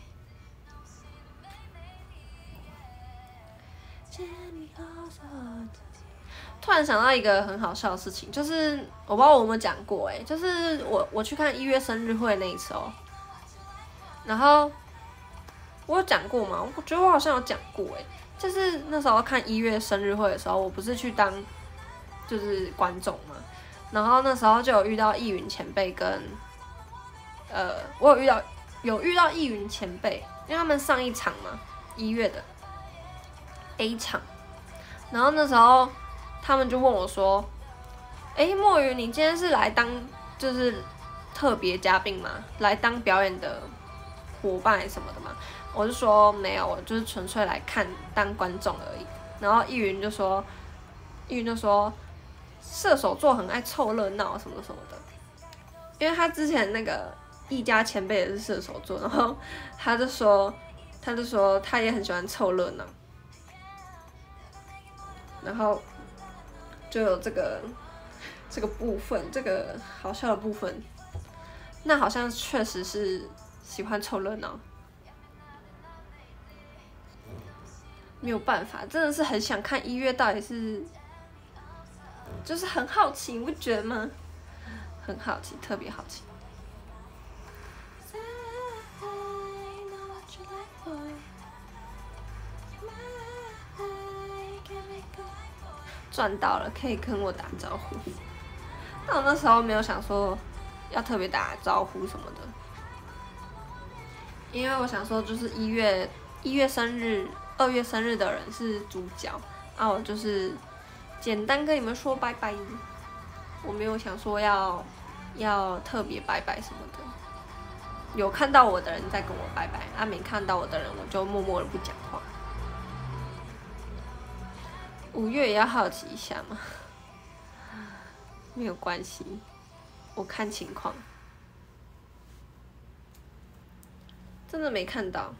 突然想到一个很好笑的事情，就是我不知道我有没有讲过，就是我去看1月生日会那一次哦，然后我有讲过吗？我觉得我好像有讲过，就是那时候看1月生日会的时候，我不是去当就是观众嘛，然后那时候就有遇到易云前辈跟我有遇到易云前辈，因为他们上一场嘛1月的 A 场，然后那时候他们就问我说：“墨鱼，你今天是来当就是特别嘉宾吗？来当表演的伙伴什么的吗？”我就说没有，我就是纯粹来看当观众而已。然后易云就说射手座很爱凑热闹什么什么的，因为他之前那个易家前辈也是射手座，然后他就说他也很喜欢凑热闹，然后就有这个部分，这个好笑的部分，那好像确实是喜欢凑热闹，没有办法，真的是很想看1月到底是，就是很好奇，你不觉得吗？很好奇，特别好奇。赚到了，可以跟我打招呼。但我那时候没有想说要特别打招呼什么的，因为我想说就是1月生日、2月生日的人是主角，我就是简单跟你们说拜拜。我没有想说要特别拜拜什么的。有看到我的人在跟我拜拜，没看到我的人我就默默的不讲话。5月也要好奇一下嘛，没有关系，我看情况。真的没看到，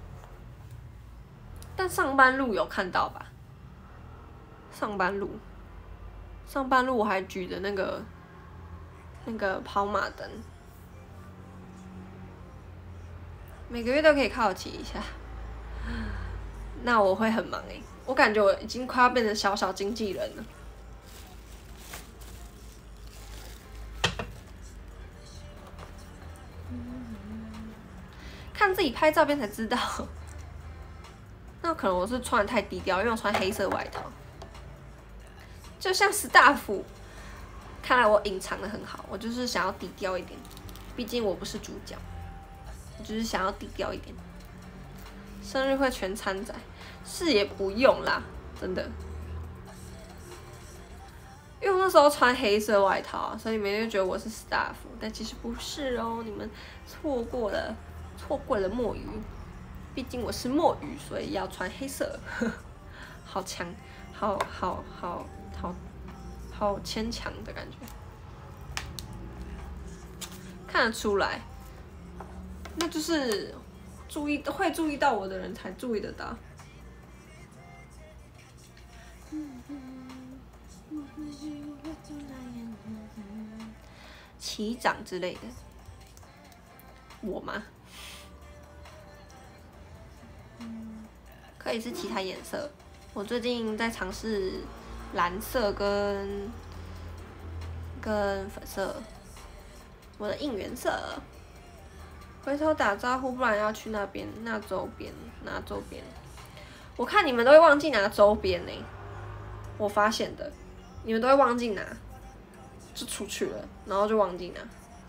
但上班路有看到吧？上班路我还举着那个跑马灯，每个月都可以好奇一下。那我会很忙我感觉我已经快要变成小小经纪人了。看自己拍照片才知道，那可能我是穿得太低调，因为我穿黑色外套，就像史大福。看来我隐藏得很好，我就是想要低调一点，毕竟我不是主角，我就是想要低调一点。生日会全参仔，是也不用啦，真的。因为我那时候穿黑色外套所以你们就觉得我是 staff， 但其实不是哦，你们错过了墨鱼。毕竟我是墨鱼，所以要穿黑色。好强，好牵强的感觉，看得出来，那就是会注意到我的人才注意得到。旗长之类的，我吗？可以是其他颜色。我最近在尝试蓝色跟粉色，我的应援色。回头打招呼，不然要去那边拿周边。我看你们都会忘记拿周边我发现的，你们都会忘记拿，就出去了，然后就忘记拿。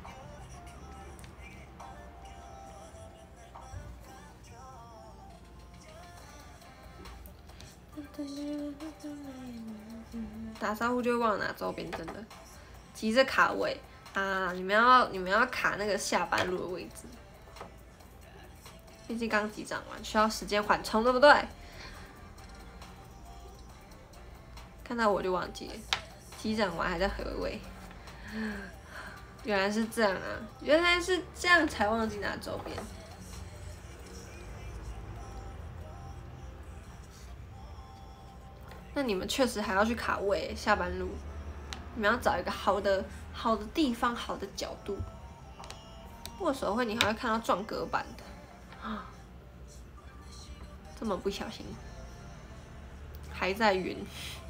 打招呼就会忘了拿周边，真的急着卡位啊！你们要卡那个下班路的位置，毕竟刚击掌完，需要时间缓冲，对不对？看到我就忘记了，击掌完还在回位，原来是这样啊！原来是这样才忘记拿周边。那你们确实还要去卡位下班路，你们要找一个好的地方、好的角度。 握手会你还会看到撞隔板的，这么不小心，还在晕，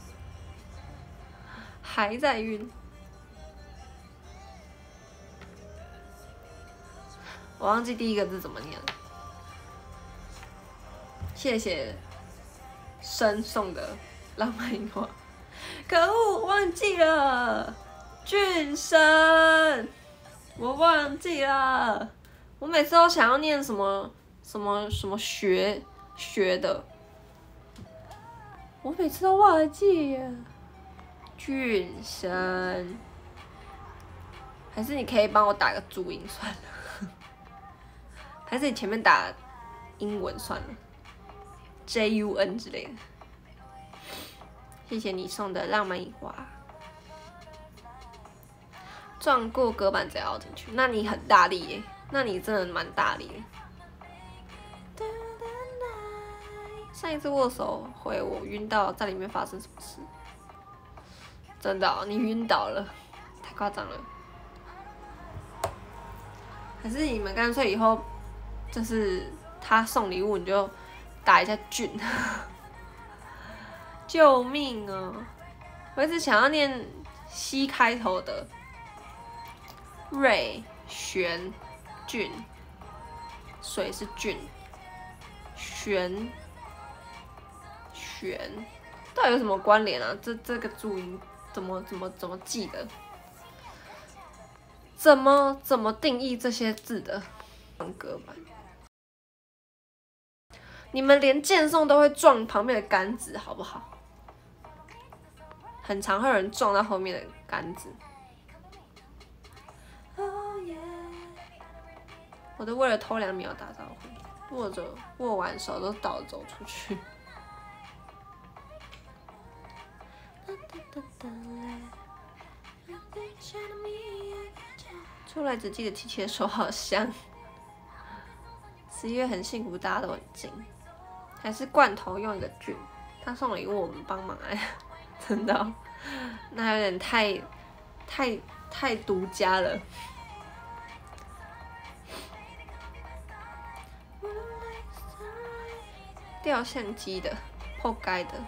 还在晕。我忘记第一个字怎么念了。谢谢生送的浪漫樱花，可恶，忘记了。俊生，我忘记了。我每次都想要念什么学的，我每次都忘记了。俊生，还是你可以帮我打个注音算了，还是你前面打英文算了 ，JUN 之类的。谢谢你送的浪漫樱花。撞过隔板再凹进去，那你很大力耶，那你真的蛮大力的。上一次握手会我晕到，在里面发生什么事？真的、哦，你晕倒了，太夸张了。还是你们干脆以后就是他送礼物你就打一下俊，救命啊！我一直想要念西开头的。瑞玄俊，水是俊，玄，到底有什么关联啊？这个注音怎么记的？怎么定义这些字的？隔板，你们连剑送都会撞旁边的杆子，好不好？很常会有人撞到后面的杆子。我都为了偷2秒打招呼，握完手都倒走出去。出来只记得琪琪的手好香。11月很幸福，大家都很近。还是罐头用一个菌，他送礼物我们帮忙哎，真的、哦，那有点太独家了。掉相机的，破该的。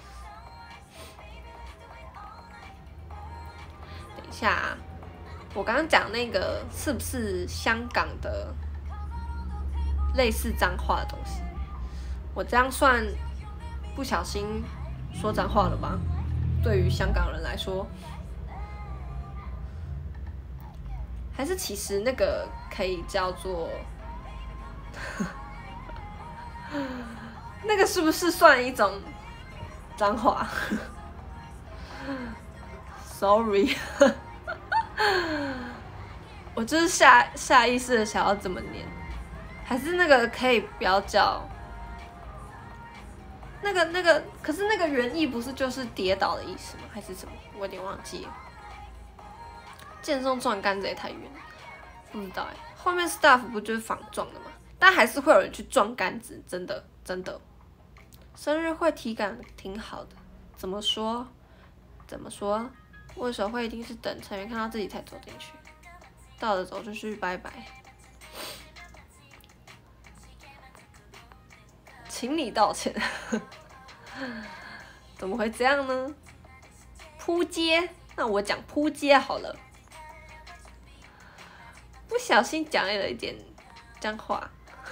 等一下、啊，我刚刚讲那个是不是香港的类似脏话的东西？我这样算不小心说脏话了吧？对于香港人来说，还是其实那个可以叫做。那个是不是算一种脏话？Sorry， 我就是下意识的想要这么念，还是那个可以不要叫那个，可是那个原意不是就是跌倒的意思吗？还是什么？我有点忘记了。剑送撞杆子也太远了，不知道哎。后面 staff 不就是仿撞的吗？但还是会有人去撞杆子，真的。生日会体感挺好的，怎么说？握手会一定是等成员看到自己才走进去，倒着走就是拜拜。请你道歉。怎么会这样呢？扑街，那我讲扑街好了。不小心讲了一点脏话。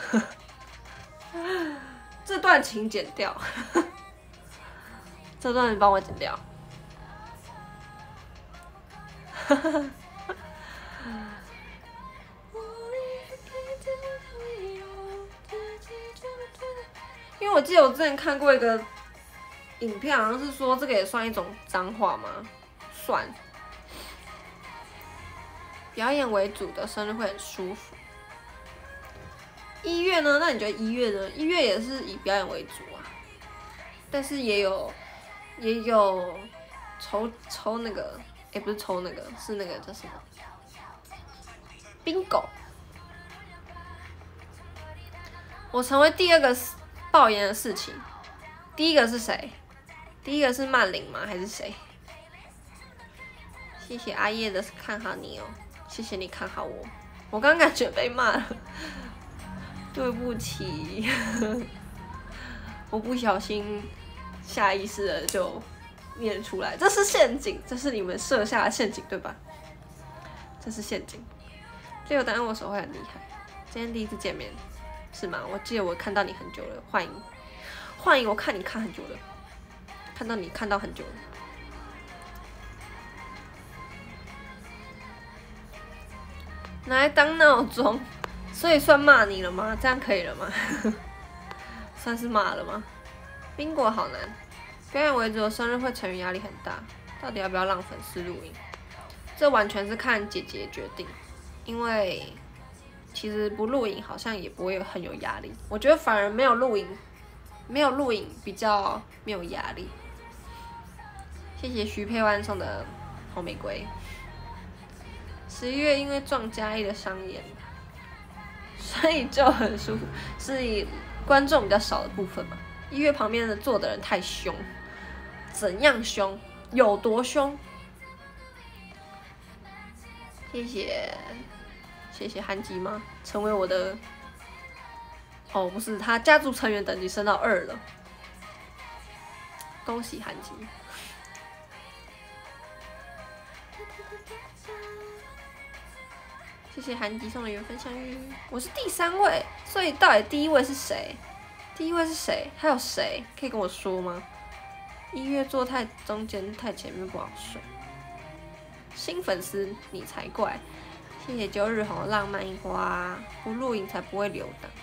这段请剪掉，这段你帮我剪掉。因为我记得我之前看过一个影片，好像是说这个也算一种脏话吗？算。表演为主的生日会很舒服。1月呢？那你觉得1月呢？1月也是以表演为主啊，但是也有抽那个，不是抽那个，是那个叫什么 ？bingo。我成为第2个爆炎的事情，第1个是谁？第1个是曼玲吗？还是谁？谢谢阿叶的看好你哦，谢谢你看好我。 我刚感觉被骂了，对不起，我不小心下意识的就念出来，这是陷阱，这是你们设下的陷阱，对吧？这是陷阱。这个答案我手会很厉害。今天第一次见面，是吗？我记得我看到你很久了，欢迎，我看你看很久了，看到你看到很久了。拿来当闹钟，所以算骂你了吗？这样可以了吗？算是骂了吗？宾果好难，表演为主的生日会成员压力很大，到底要不要让粉丝录影？这完全是看姐姐决定，因为其实不录影好像也不会很有压力。我觉得反而没有录影比较没有压力。谢谢徐佩湾送的红玫瑰。11月因为撞嘉义的商演，所以就很舒服，是以观众比较少的部分嘛。1月旁边的坐的人太凶，怎样凶？有多凶？谢谢韩吉吗？成为我的哦，不是，他家族成员等级升到2了，恭喜韩吉。谢谢韩吉送的缘分相遇，我是第3位，所以到底第1位是谁？第1位是谁？还有谁可以跟我说吗？1月坐太中间太前面不好睡。新粉丝你才怪！谢谢9日红的浪漫樱花，不录影才不会留档。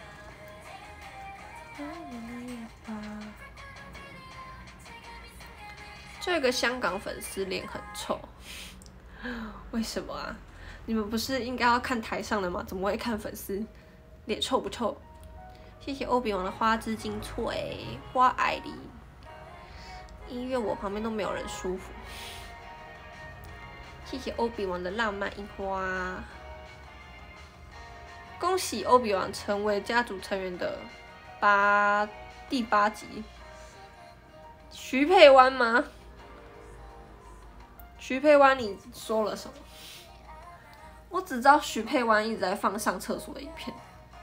这个香港粉丝脸很臭，为什么啊？你们不是应该要看台上的吗？怎么会看粉丝脸臭不臭？谢谢欧比王的花枝精粹，我爱你。音乐我旁边都没有人舒服。谢谢欧比王的浪漫樱花，恭喜欧比王成为家族成员的第8集。徐佩湾吗？徐佩湾，你说了什么？我只知道徐佩湾一直在放上厕所的影片。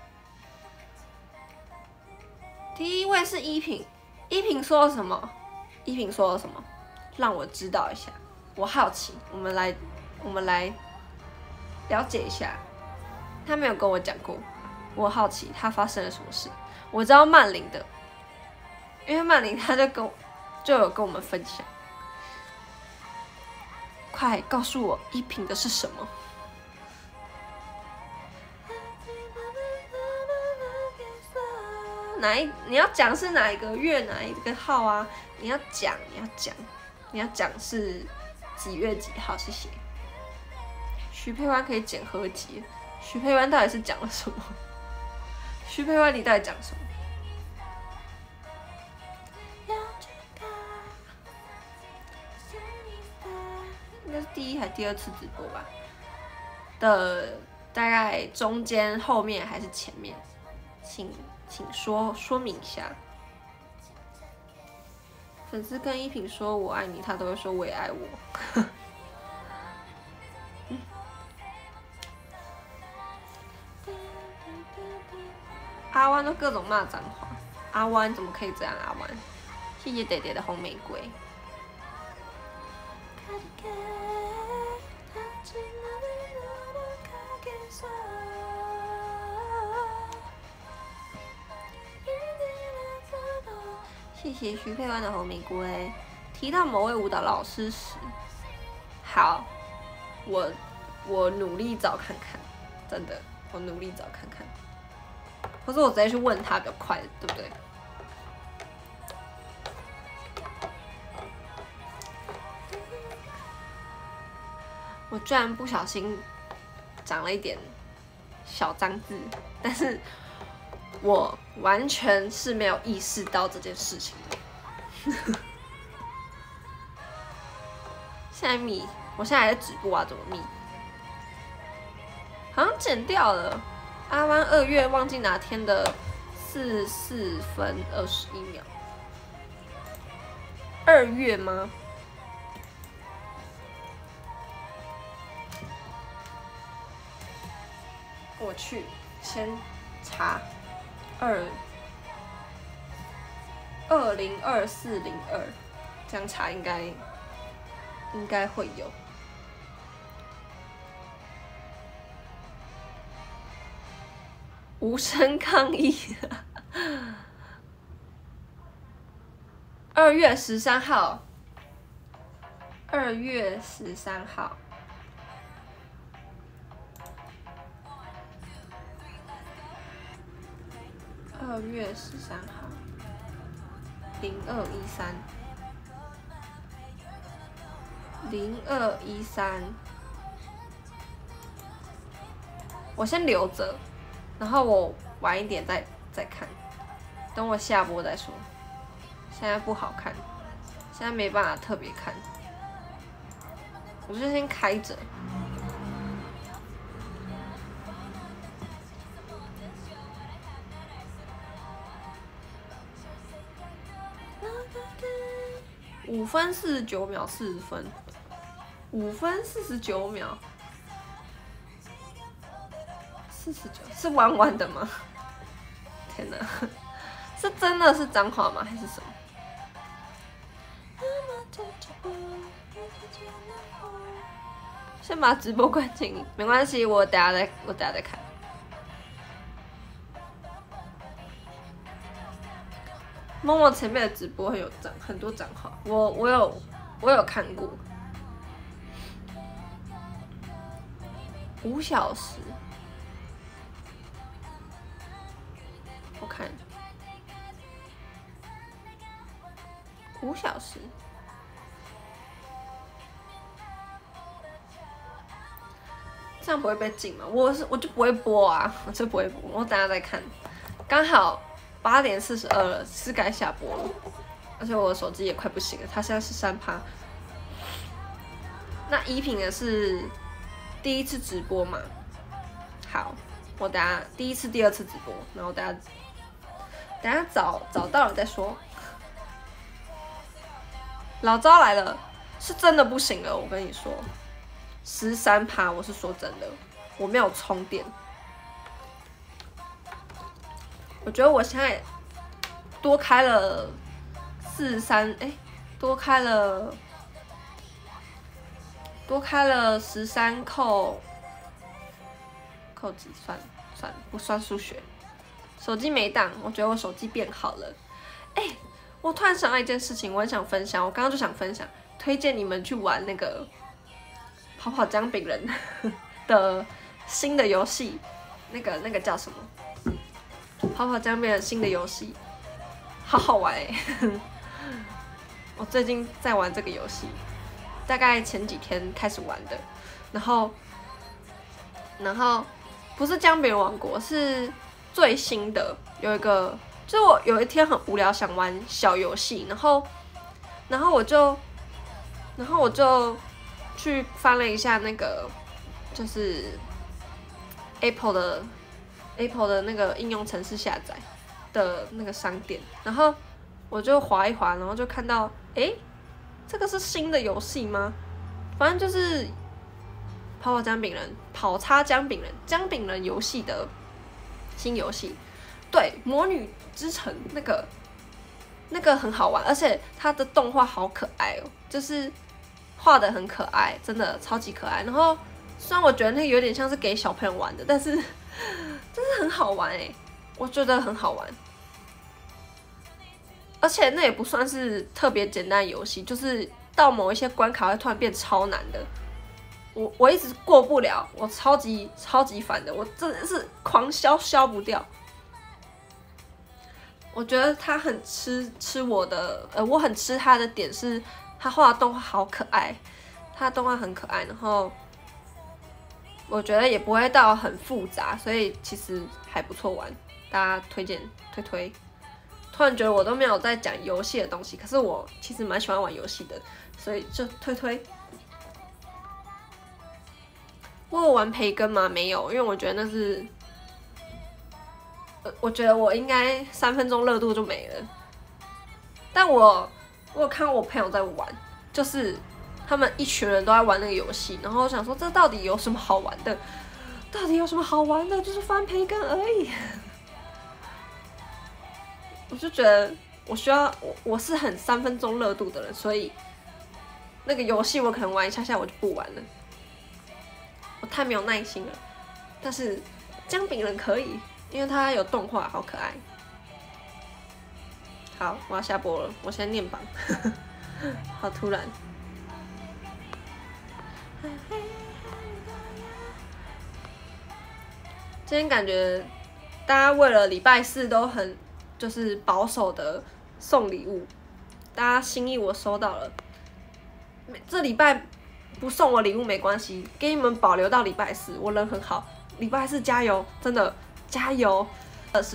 第1位是依萍，依萍说了什么？依萍说了什么？让我知道一下，我好奇。我们来了解一下。他没有跟我讲过，我好奇他发生了什么事。我知道曼玲的，因为曼玲他就有跟我们分享。快告诉我依萍的是什么？你要讲是哪一个月哪一个号啊？你要讲是几月几号？谢谢。徐佩湾可以剪合集，徐佩湾到底是讲了什么？徐佩湾你到底讲什么？应该是第1还是第2次直播吧？的大概中间、后面还是前面？请说明一下。粉丝跟依萍说我爱你，他都会说我也爱我。阿湾都各种骂脏话，阿湾怎么可以这样？阿湾，谢谢爹爹的红玫瑰。谢谢徐佩湾的红玫瑰。提到某位舞蹈老师时，好，我努力找看看，真的，我努力找看看。或者我直接去问他比较快，对不对？我居然不小心讲了一点小脏字，但是我完全是没有意识到这件事情的。现在密，我现在还在直播啊，怎么密？好像剪掉了。阿湾2月忘记哪天的44分21秒。2月吗？ 去先查202402，这样查应该会有。无声抗议。2月13号，2月13号。2月13号，0213，我先留着，然后我晚一点再看，等我下播再说。现在不好看，现在没办法特别看，我就先开着。5分49秒，40分，5分49秒，49是弯弯的吗？天哪，是真的是脏话吗？还是什么？先把直播关静，没关系，我等下再看。默默前面的直播很多脏话，我有看过。5小时，我看5小时，这样不会被禁吗？我就不会播啊，我就不会播，我等下再看。刚好8点42了，是该下播了，而且我的手机也快不行了，它现在是3%。那依萍的是第1次直播嘛？好，我等下第1次、第2次直播，然后等下找到了再说。老招来了，是真的不行了，我跟你说，13%，我是说真的，我没有充电。我觉得我现在多开了43，多开了13扣几算了，不算数学。手机没档，我觉得我手机变好了。我突然想到一件事情，我很想分享，我刚刚就想分享，推荐你们去玩那个跑跑姜饼人的新的游戏，那个叫什么？跑跑姜饼人新的游戏，好好玩我最近在玩这个游戏，大概前几天开始玩的，然后不是姜饼人王国，是最新的，有一个，就是我有一天很无聊想玩小游戏，然后我就去翻了一下那个就是 Apple 的那个应用程式下载的那个商店，然后我就滑一滑，然后就看到，这个是新的游戏吗？反正就是跑跑姜饼人、跑叉姜饼人、姜饼人游戏的新游戏。对，魔女之城那个很好玩，而且它的动画好可爱哦，就是画的很可爱，真的超级可爱。然后虽然我觉得那个有点像是给小朋友玩的，但是真的很好玩我觉得很好玩。而且那也不算是特别简单的游戏，就是到某一些关卡会突然变超难的，我一直过不了，我超级烦的，我真的是狂消不掉。我觉得他很吃我的，我很吃他的点是，他画的动画好可爱，他的动画很可爱，然后我觉得也不会到很复杂，所以其实还不错玩，大家推荐推。突然觉得我都没有在讲游戏的东西，可是我其实蛮喜欢玩游戏的，所以就推。我有玩培根吗？没有，因为我觉得那是，我觉得我应该3分钟热度就没了。但我有看过我朋友在玩，就是他们一群人都在玩那个游戏，然后我想说这到底有什么好玩的？ 到底有什么好玩的？就是翻培根而已。我就觉得我需要我是很3分钟热度的人，所以那个游戏我可能玩一下下我就不玩了，我太没有耐心了。但是姜饼人可以，因为它有动画，好可爱。好，我要下播了，我先念榜。好突然。今天感觉大家为了礼拜4都很就是保守的送礼物，大家心意我收到了。这礼拜不送我礼物没关系，给你们保留到礼拜4，我人很好。礼拜4加油，真的加油！10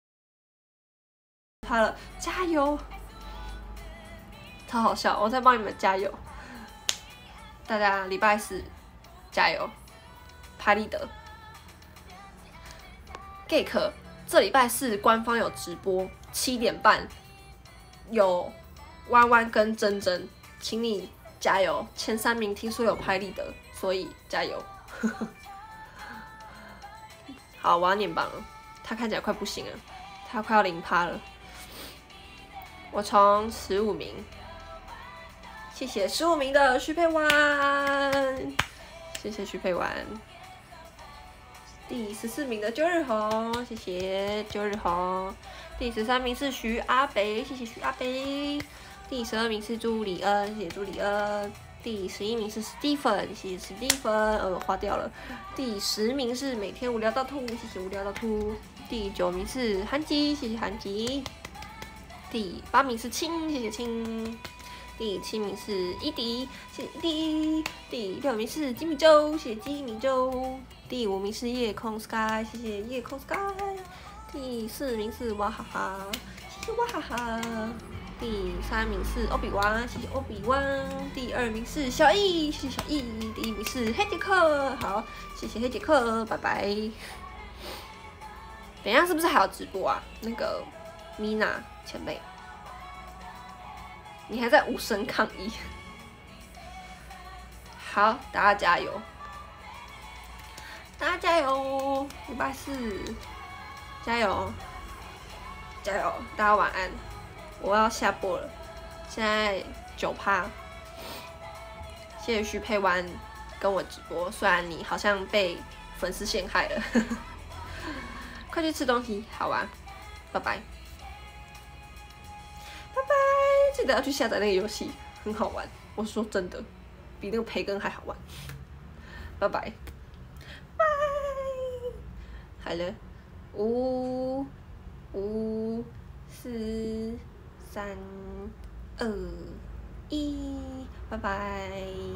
趴了，加油！超好笑，我在帮你们加油。大家礼拜4加油，拍立得。Geek 这礼拜4官方有直播，7点半有弯弯跟珍珍，请你加油！前3名听说有拍立得，所以加油！好，我要念榜了，他看起来快不行了，他快要0趴了。我从15名，谢谢15名的徐佩婉，谢谢徐佩婉。第14名的9日红，谢谢9日红。第13名是徐阿北，谢谢徐阿北。第12名是朱里恩，谢谢朱里恩。第11名是史蒂芬，谢谢史蒂芬，划掉了。第10名是每天无聊到吐，谢谢无聊到吐。第9名是韩吉，谢谢韩吉。第8名是青，谢谢青。第7名是伊迪，谢谢伊迪。第6名是吉米周，谢谢吉米周。第5名是夜空 sky， 谢谢夜空 sky。第4名是哇哈哈，谢谢哇哈哈。第3名是欧比旺，谢谢欧比旺。第2名是小易，谢谢小易。第1名是黑杰克，好，谢谢黑杰克，拜拜。等一下是不是还有直播啊？那个米娜前辈，你还在无声抗议？好，大家加油！大家加油！礼拜4，加油！加油！大家晚安，我要下播了，现在9趴。谢谢徐佩婉跟我直播，虽然你好像被粉丝陷害了，快去吃东西，好玩，拜拜，拜拜！记得要去下载那个游戏，很好玩，我说真的，比那个培根还好玩，拜拜。好了，5、4、3、2、1，拜拜。